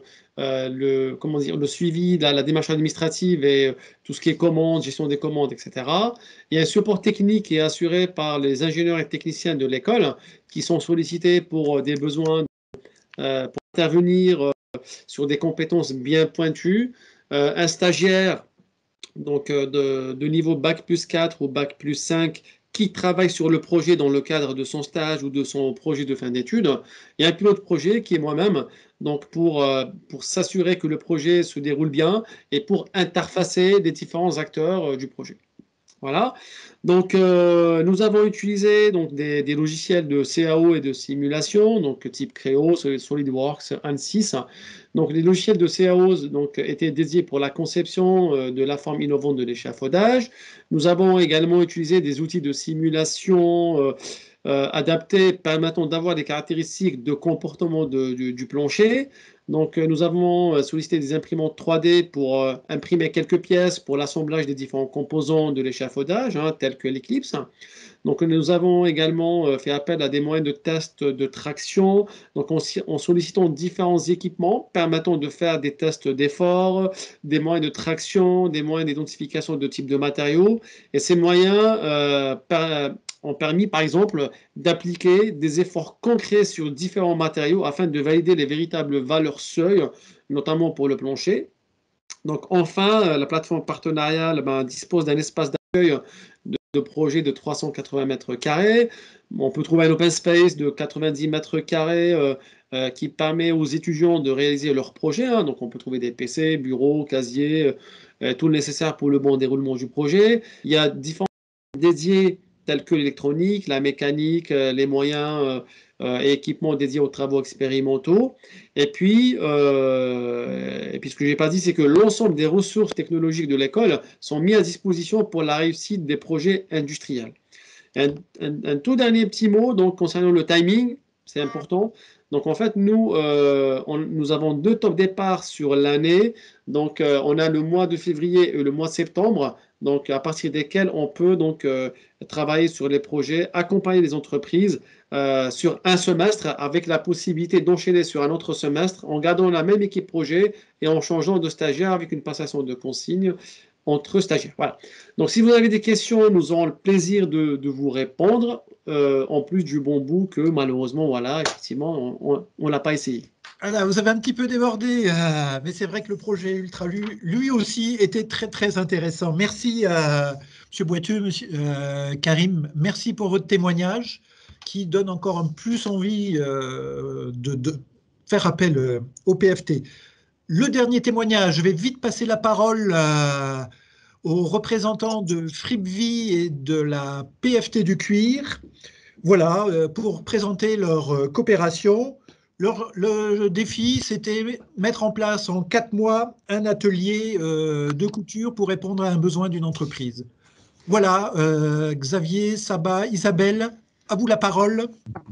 suivi de la démarche administrative et tout ce qui est commandes, gestion des commandes, etc. Il y a un support technique qui est assuré par les ingénieurs et techniciens de l'école qui sont sollicités pour des besoins pour intervenir sur des compétences bien pointues. Un stagiaire donc, de niveau Bac plus 4 ou Bac plus 5 qui travaille sur le projet dans le cadre de son stage ou de son projet de fin d'études. Il y a un pilote projet qui est moi-même, donc pour s'assurer que le projet se déroule bien et pour interfacer les différents acteurs du projet. Voilà. Donc, nous avons utilisé donc, des logiciels de CAO et de simulation, donc type Creo, SolidWorks, ANSYS. Donc, les logiciels de CAO donc, étaient dédiés pour la conception de la forme innovante de l'échafaudage. Nous avons également utilisé des outils de simulation adaptés permettant d'avoir des caractéristiques de comportement du plancher. Donc, nous avons sollicité des imprimantes 3D pour imprimer quelques pièces pour l'assemblage des différents composants de l'échafaudage, tels que l'Eclipse. Donc, nous avons également fait appel à des moyens de test de traction, donc en sollicitant différents équipements permettant de faire des tests d'effort, des moyens de traction, des moyens d'identification de type de matériaux. Et ces moyens ont permis, par exemple, d'appliquer des efforts concrets sur différents matériaux afin de valider les véritables valeurs seuil, notamment pour le plancher. Donc, enfin, la plateforme partenariale dispose d'un espace d'accueil de projet de 380 mètres carrés. On peut trouver un open space de 90 mètres carrés qui permet aux étudiants de réaliser leurs projets. Donc, on peut trouver des PC, bureaux, casiers, tout le nécessaire pour le bon déroulement du projet. Il y a différents dédiés tels que l'électronique, la mécanique, les moyens et équipements dédiés aux travaux expérimentaux. Et puis ce que je n'ai pas dit, c'est que l'ensemble des ressources technologiques de l'école sont mis à disposition pour la réussite des projets industriels. Un tout dernier petit mot donc, concernant le timing, c'est important. Donc en fait, nous avons 2 top départs sur l'année. Donc on a le mois de février et le mois de septembre, donc à partir desquels on peut donc travailler sur les projets, accompagner les entreprises sur un semestre avec la possibilité d'enchaîner sur un autre semestre en gardant la même équipe projet et en changeant de stagiaire avec une passation de consignes entre stagiaires. Voilà. Donc, si vous avez des questions, nous aurons le plaisir de vous répondre, en plus du bon bout que malheureusement, voilà, effectivement, on ne l'a pas essayé. Voilà, vous avez un petit peu débordé, mais c'est vrai que le projet UltraLu, lui aussi, était très, très intéressant. Merci, M. Boiteux, Karim, merci pour votre témoignage qui donne encore un plus envie de faire appel au PFT. Le dernier témoignage, je vais vite passer la parole aux représentants de FripVie et de la PFT du cuir. Voilà, pour présenter leur coopération. Le défi, c'était mettre en place en 4 mois un atelier de couture pour répondre à un besoin d'une entreprise. Voilà, Xavier, Saba, Isabelle, à vous la parole.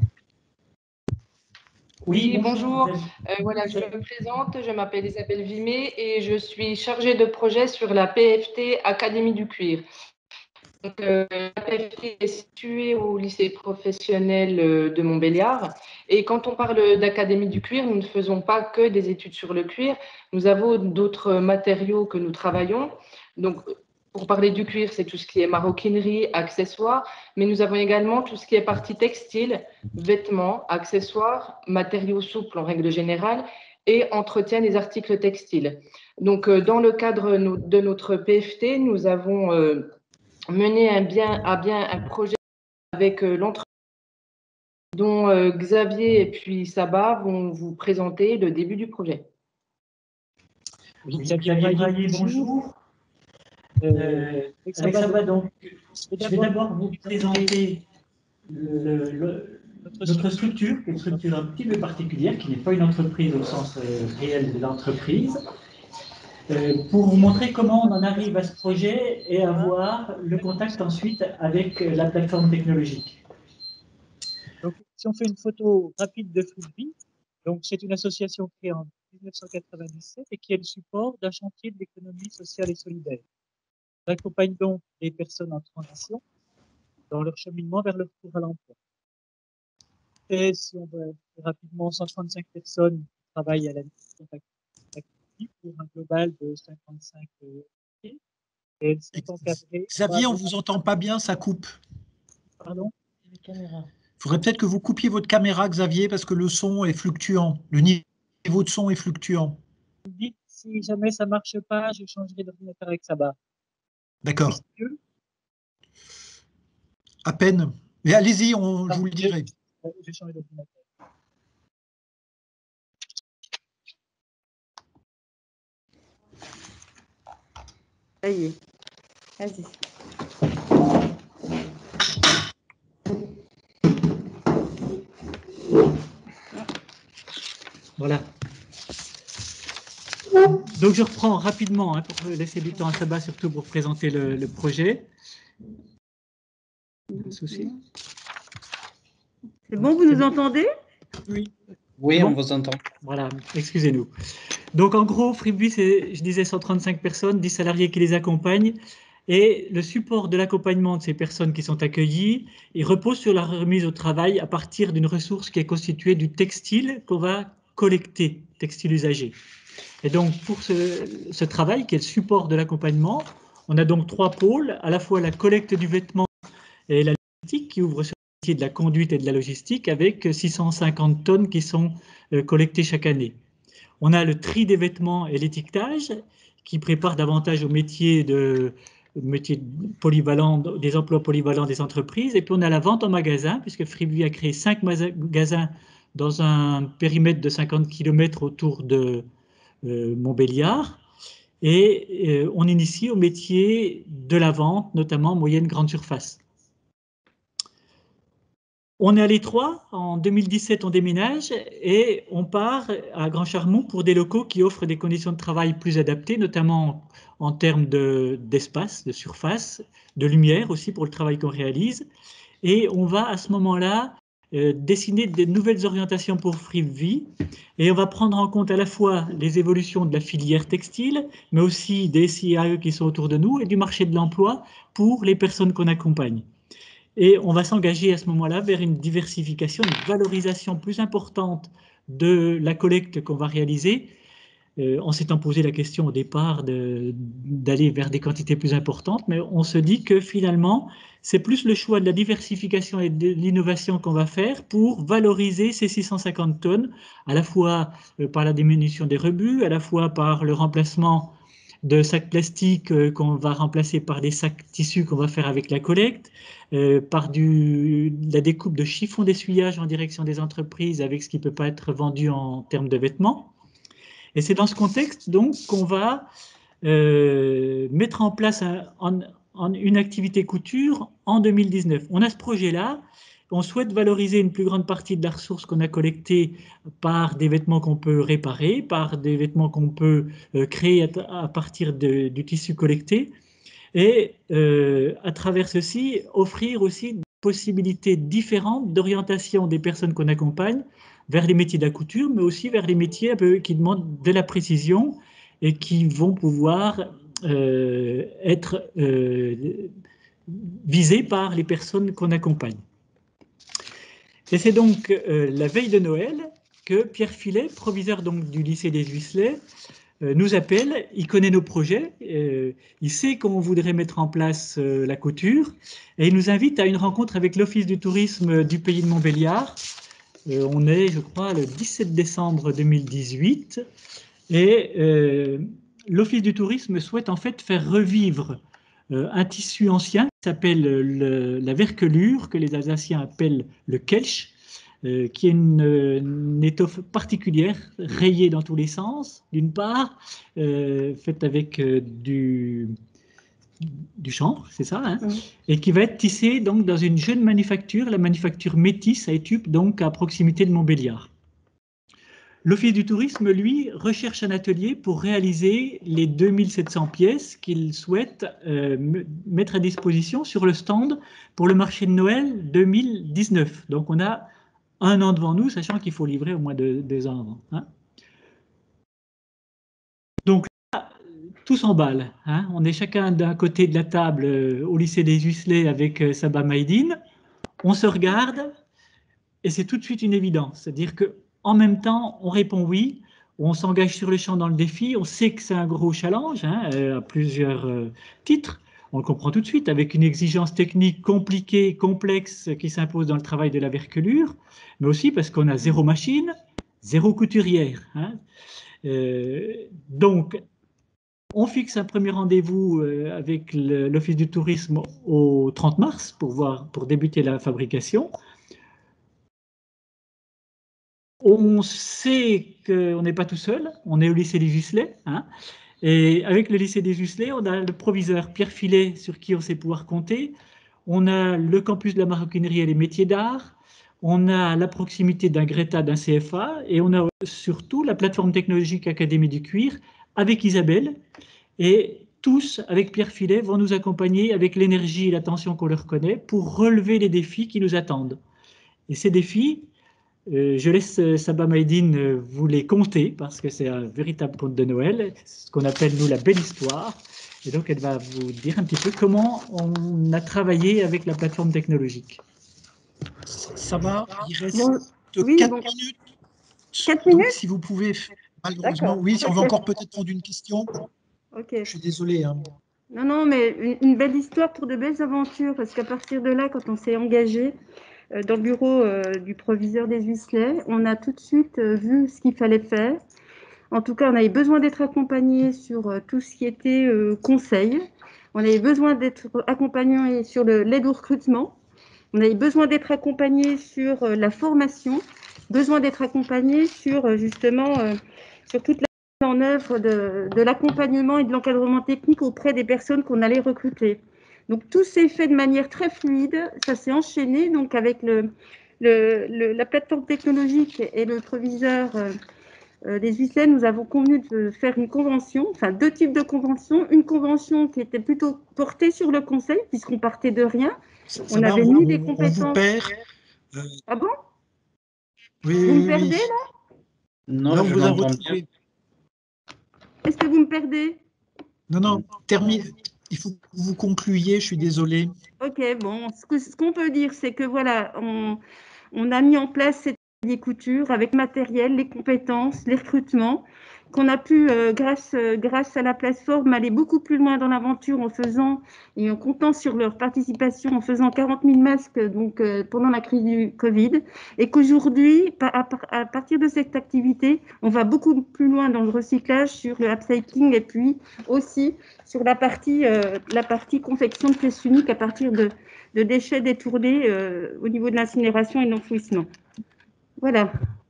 Oui, bonjour. Voilà, je me présente, je m'appelle Isabelle Vimet et je suis chargée de projet sur la PFT Académie du cuir. Donc, la PFT est située au lycée professionnel de Montbéliard. Et quand on parle d'Académie du cuir, nous ne faisons pas que des études sur le cuir. Nous avons d'autres matériaux que nous travaillons. Donc, pour parler du cuir, c'est tout ce qui est maroquinerie, accessoires, mais nous avons également tout ce qui est partie textile, vêtements, accessoires, matériaux souples en règle générale et entretien des articles textiles. Donc, dans le cadre de notre PFT, nous avons mener à bien un projet avec l'entreprise dont Xavier et puis Saba vont vous présenter le début du projet. Oui, Xavier Braillé, bonjour. Avec Saba, donc, je vais d'abord vous présenter notre structure, qui est une structure un petit peu particulière, qui n'est pas une entreprise au sens réel de l'entreprise. Pour vous montrer comment on en arrive à ce projet et avoir le contact ensuite avec la plateforme technologique. Donc, si on fait une photo rapide de FripVie, donc c'est une association créée en 1997 et qui est le support d'un chantier de l'économie sociale et solidaire. On accompagne donc les personnes en transition dans leur cheminement vers le retour à l'emploi. Et si on veut rapidement, 135 personnes qui travaillent à la mission pour un global de 55 et elles sont encadrées. Xavier, on ne vous entend pas bien, ça coupe. Pardon? Il faudrait peut-être que vous coupiez votre caméra, Xavier, parce que le son est fluctuant. Le niveau de son est fluctuant. Dites, si jamais ça ne marche pas, je changerai d'ordinateur avec Saba. D'accord. À peine. Mais allez-y, je vous le dirai. Je vais changer d'ordinateur. Ça y est. Vas-y. Voilà. Donc je reprends rapidement pour laisser du temps à Saba, surtout pour présenter le projet. C'est bon, vous nous entendez? Oui. Oui, on vous entend. Voilà, excusez-nous. Donc en gros, FripVie, c'est, je disais, 135 personnes, 10 salariés qui les accompagnent. Et le support de l'accompagnement de ces personnes qui sont accueillies, il repose sur la remise au travail à partir d'une ressource qui est constituée du textile qu'on va collecter, textile usagé. Et donc pour ce travail, qui est le support de l'accompagnement, on a donc 3 pôles, à la fois la collecte du vêtement et la logistique qui ouvre sur le métier de la conduite et de la logistique avec 650 tonnes qui sont collectées chaque année. On a le tri des vêtements et l'étiquetage qui prépare davantage au métier polyvalent, des emplois polyvalents des entreprises. Et puis on a la vente en magasin, puisque FripVie a créé 5 magasins dans un périmètre de 50 km autour de Montbéliard. Et on initie au métier de la vente, notamment moyenne grande surface. On est à l'Étroit, en 2017 on déménage et on part à Grand Charmont pour des locaux qui offrent des conditions de travail plus adaptées, notamment en termes d'espace, de surface, de lumière aussi pour le travail qu'on réalise. Et on va à ce moment-là dessiner de nouvelles orientations pour Friv'Vie et on va prendre en compte à la fois les évolutions de la filière textile, mais aussi des SIAE qui sont autour de nous et du marché de l'emploi pour les personnes qu'on accompagne. Et on va s'engager à ce moment-là vers une diversification, une valorisation plus importante de la collecte qu'on va réaliser, en s'étant posé la question au départ d'aller vers des quantités plus importantes, mais on se dit que finalement, c'est plus le choix de la diversification et de l'innovation qu'on va faire pour valoriser ces 650 tonnes, à la fois par la diminution des rebuts, à la fois par le remplacement de sacs plastiques qu'on va remplacer par des sacs tissus qu'on va faire avec la collecte, par la découpe de chiffons d'essuyage en direction des entreprises avec ce qui ne peut pas être vendu en termes de vêtements. Et c'est dans ce contexte donc qu'on va mettre en place une activité couture en 2019. On a ce projet-là, on souhaite valoriser une plus grande partie de la ressource qu'on a collectée par des vêtements qu'on peut réparer, par des vêtements qu'on peut créer à partir du tissu collecté, et à travers ceci, offrir aussi des possibilités différentes d'orientation des personnes qu'on accompagne vers les métiers de la couture, mais aussi vers les métiers qui demandent de la précision et qui vont pouvoir être visés par les personnes qu'on accompagne. Et c'est donc la veille de Noël que Pierre Filet, proviseur donc du lycée des Huisselets, nous appelle, il connaît nos projets, il sait qu'on voudrait mettre en place la couture, et il nous invite à une rencontre avec l'Office du tourisme du pays de Montbéliard. On est, je crois, le 17 décembre 2018, et l'Office du tourisme souhaite en fait faire revivre un tissu ancien qui s'appelle la verquelure, que les Alsaciens appellent le kelch, qui est une étoffe particulière, rayée dans tous les sens, d'une part, faite avec du chanvre, c'est ça, hein, et qui va être tissée donc dans une jeune manufacture, la manufacture Métis à Étup, donc à proximité de Montbéliard. L'Office du tourisme, lui, recherche un atelier pour réaliser les 2700 pièces qu'il souhaite mettre à disposition sur le stand pour le marché de Noël 2019. Donc on a un an devant nous, sachant qu'il faut livrer au moins 2 ans avant. Hein. Donc là, tout s'emballe. Hein. On est chacun d'un côté de la table au lycée des Huisselets avec Saba Maïdine. On se regarde et c'est tout de suite une évidence. C'est-à-dire qu'en même temps, on répond oui, on s'engage sur le champ dans le défi, on sait que c'est un gros challenge hein, à plusieurs titres. On le comprend tout de suite, avec une exigence technique compliquée, complexe, qui s'impose dans le travail de la verquelure, mais aussi parce qu'on a 0 machine, 0 couturière. Hein. Donc, on fixe un premier rendez-vous avec l'Office du tourisme au 30 mars pour débuter la fabrication. On sait qu'on n'est pas tout seul, on est au lycée des Huisselets, hein. Et avec le lycée des Huisselets, on a le proviseur Pierre Filet sur qui on sait pouvoir compter. On a le campus de la maroquinerie et les métiers d'art. On a la proximité d'un Greta, d'un CFA. Et on a surtout la plateforme technologique Académie du cuir avec Isabelle. Et tous, avec Pierre Filet, vont nous accompagner avec l'énergie et l'attention qu'on leur connaît pour relever les défis qui nous attendent. Et ces défis, je laisse Saba Maïdine vous les conter parce que c'est un véritable conte de Noël, ce qu'on appelle nous la belle histoire. Et donc elle va vous dire un petit peu comment on a travaillé avec la plateforme technologique. Saba, il reste oui, 4 donc, minutes. 4 minutes. Donc si vous pouvez, malheureusement, oui, si on veut encore peut-être prendre une question. Ok. Je suis désolé. Hein. Non, mais une belle histoire pour de belles aventures, parce qu'à partir de là, quand on s'est engagé dans le bureau du proviseur des Huisselets, on a tout de suite vu ce qu'il fallait faire. En tout cas, on avait besoin d'être accompagné sur tout ce qui était conseil. On avait besoin d'être accompagné sur l'aide au recrutement. On avait besoin d'être accompagné sur la formation. Besoin d'être accompagné sur justement sur toute la mise en œuvre de l'accompagnement et de l'encadrement technique auprès des personnes qu'on allait recruter. Donc tout s'est fait de manière très fluide, ça s'est enchaîné donc avec La plateforme technologique et le proviseur des huissiers, nous avons convenu de faire une convention, enfin 2 types de conventions. Une convention qui était plutôt portée sur le conseil, puisqu'on partait de rien. On avait mis des compétences. On vous perd. Ah bon? Oui, vous me perdez là? Non, là, on je vous a l'entends retrouvé. bien. Est-ce que vous me perdez? Non, termine. Il faut que vous concluiez, je suis désolé. Ok, bon, ce qu'on peut dire, c'est que voilà, on a mis en place cette atelier couture avec le matériel, les compétences, les recrutements, qu'on a pu, grâce à la plateforme, aller beaucoup plus loin dans l'aventure en faisant, et en comptant sur leur participation, en faisant 40 000 masques donc, pendant la crise du Covid, et qu'aujourd'hui, à partir de cette activité, on va beaucoup plus loin dans le recyclage, sur le upcycling, et puis aussi sur la partie confection de pièces uniques à partir de déchets détournés au niveau de l'incinération et de l'enfouissement. Voilà.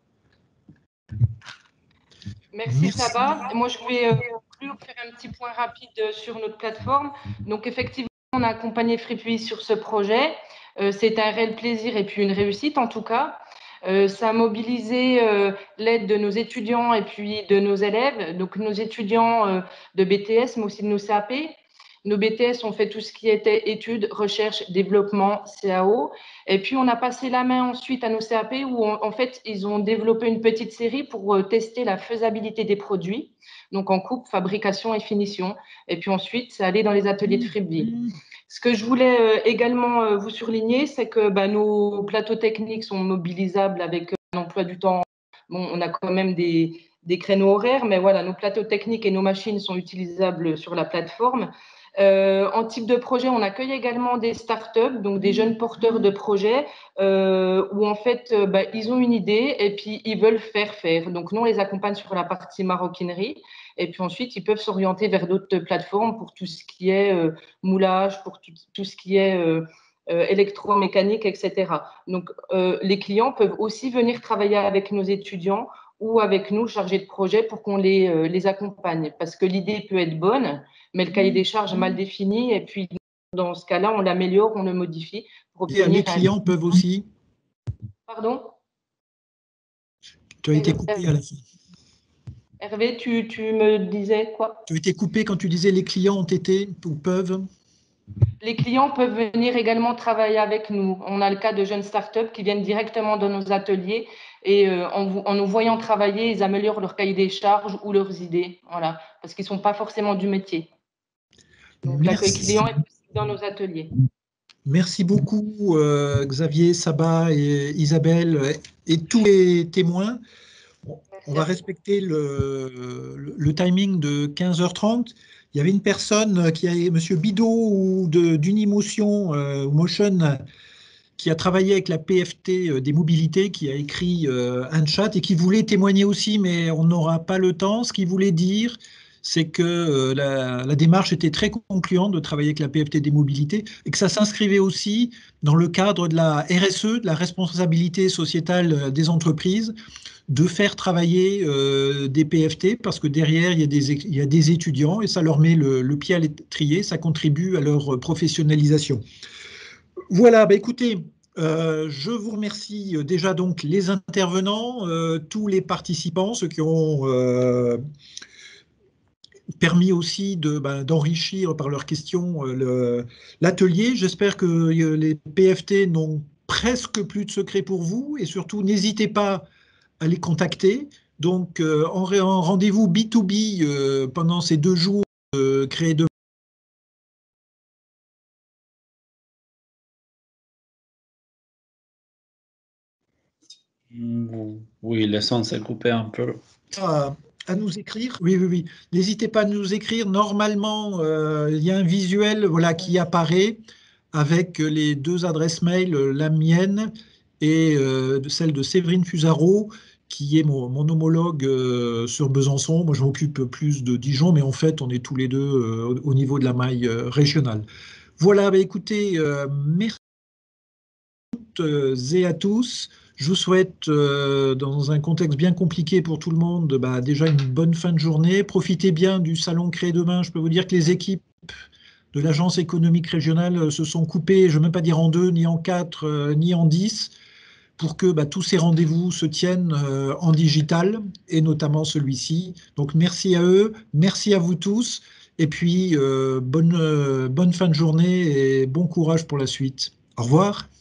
Merci Saba. Moi, je vais conclure, faire un petit point rapide sur notre plateforme. Donc, effectivement, on a accompagné Free sur ce projet. C'est un réel plaisir et puis une réussite en tout cas. Ça a mobilisé l'aide de nos étudiants et puis de nos élèves, donc nos étudiants de BTS, mais aussi de nos CAP. Nos BTS ont fait tout ce qui était études, recherche, développement, CAO. Et puis, on a passé la main ensuite à nos CAP où, en fait, ils ont développé une petite série pour tester la faisabilité des produits, donc en coupe, fabrication et finition. Et puis ensuite, ça allait dans les ateliers de Fribly. Ce que je voulais également vous surligner, c'est que nos plateaux techniques sont mobilisables avec un emploi du temps. Bon, on a quand même des créneaux horaires, mais voilà, nos plateaux techniques et nos machines sont utilisables sur la plateforme. En type de projet, on accueille également des startups, donc des jeunes porteurs de projets où en fait, ils ont une idée et puis ils veulent faire. Donc, nous, on les accompagne sur la partie maroquinerie et puis ensuite, ils peuvent s'orienter vers d'autres plateformes pour tout ce qui est moulage, pour tout ce qui est électromécanique, etc. Donc, les clients peuvent aussi venir travailler avec nos étudiants ou avec nous, chargés de projet, pour qu'on les accompagne. Parce que l'idée peut être bonne, mais le cahier des charges mal défini, et puis dans ce cas-là, on l'améliore, on le modifie. Pour obtenir les clients peuvent aussi. Pardon? Tu as été coupé à la fin. Hervé, tu me disais quoi? Tu as été coupé quand tu disais les clients ont été ou peuvent. Les clients peuvent venir également travailler avec nous. On a le cas de jeunes startups qui viennent directement dans nos ateliers et en nous voyant travailler, ils améliorent leur cahier des charges ou leurs idées, voilà, parce qu'ils ne sont pas forcément du métier. Donc l'accueil client est possible dans nos ateliers. Merci beaucoup Xavier, Saba et Isabelle et tous les témoins. On va respecter le timing de 15h30. Il y avait une personne qui a, Monsieur Bidot ou d'Unimotion Motion, qui a travaillé avec la PFT des mobilités, qui a écrit un chat et qui voulait témoigner aussi, mais on n'aura pas le temps. Ce qu'il voulait dire, c'est que la démarche était très concluante de travailler avec la PFT des mobilités et que ça s'inscrivait aussi dans le cadre de la RSE, de la responsabilité sociétale des entreprises, de faire travailler des PFT parce que derrière, il y a des étudiants et ça leur met le pied à l'étrier, ça contribue à leur professionnalisation. Voilà, écoutez, je vous remercie déjà donc les intervenants, tous les participants, ceux qui ont permis aussi d'enrichir par leurs questions l'atelier. J'espère que les PFT n'ont presque plus de secrets pour vous et surtout n'hésitez pas à les contacter. Donc en rendez-vous B2B pendant ces 2 jours créés de Oui, le son s'est coupé un peu. À nous écrire. Oui. N'hésitez pas à nous écrire. Normalement, il y a un visuel qui apparaît avec les 2 adresses mail, la mienne et celle de Séverine Fusaro, qui est mon homologue sur Besançon. Moi, je m'occupe plus de Dijon, mais en fait, on est tous les deux au niveau de la maille régionale. Voilà, écoutez, merci à toutes et à tous. Je vous souhaite, dans un contexte bien compliqué pour tout le monde, déjà une bonne fin de journée. Profitez bien du salon Créer Demain. Je peux vous dire que les équipes de l'Agence économique régionale se sont coupées, je ne veux même pas dire en 2, ni en 4, ni en 10, pour que tous ces rendez-vous se tiennent en digital, et notamment celui-ci. Donc merci à eux, merci à vous tous, et puis bonne fin de journée et bon courage pour la suite. Au revoir.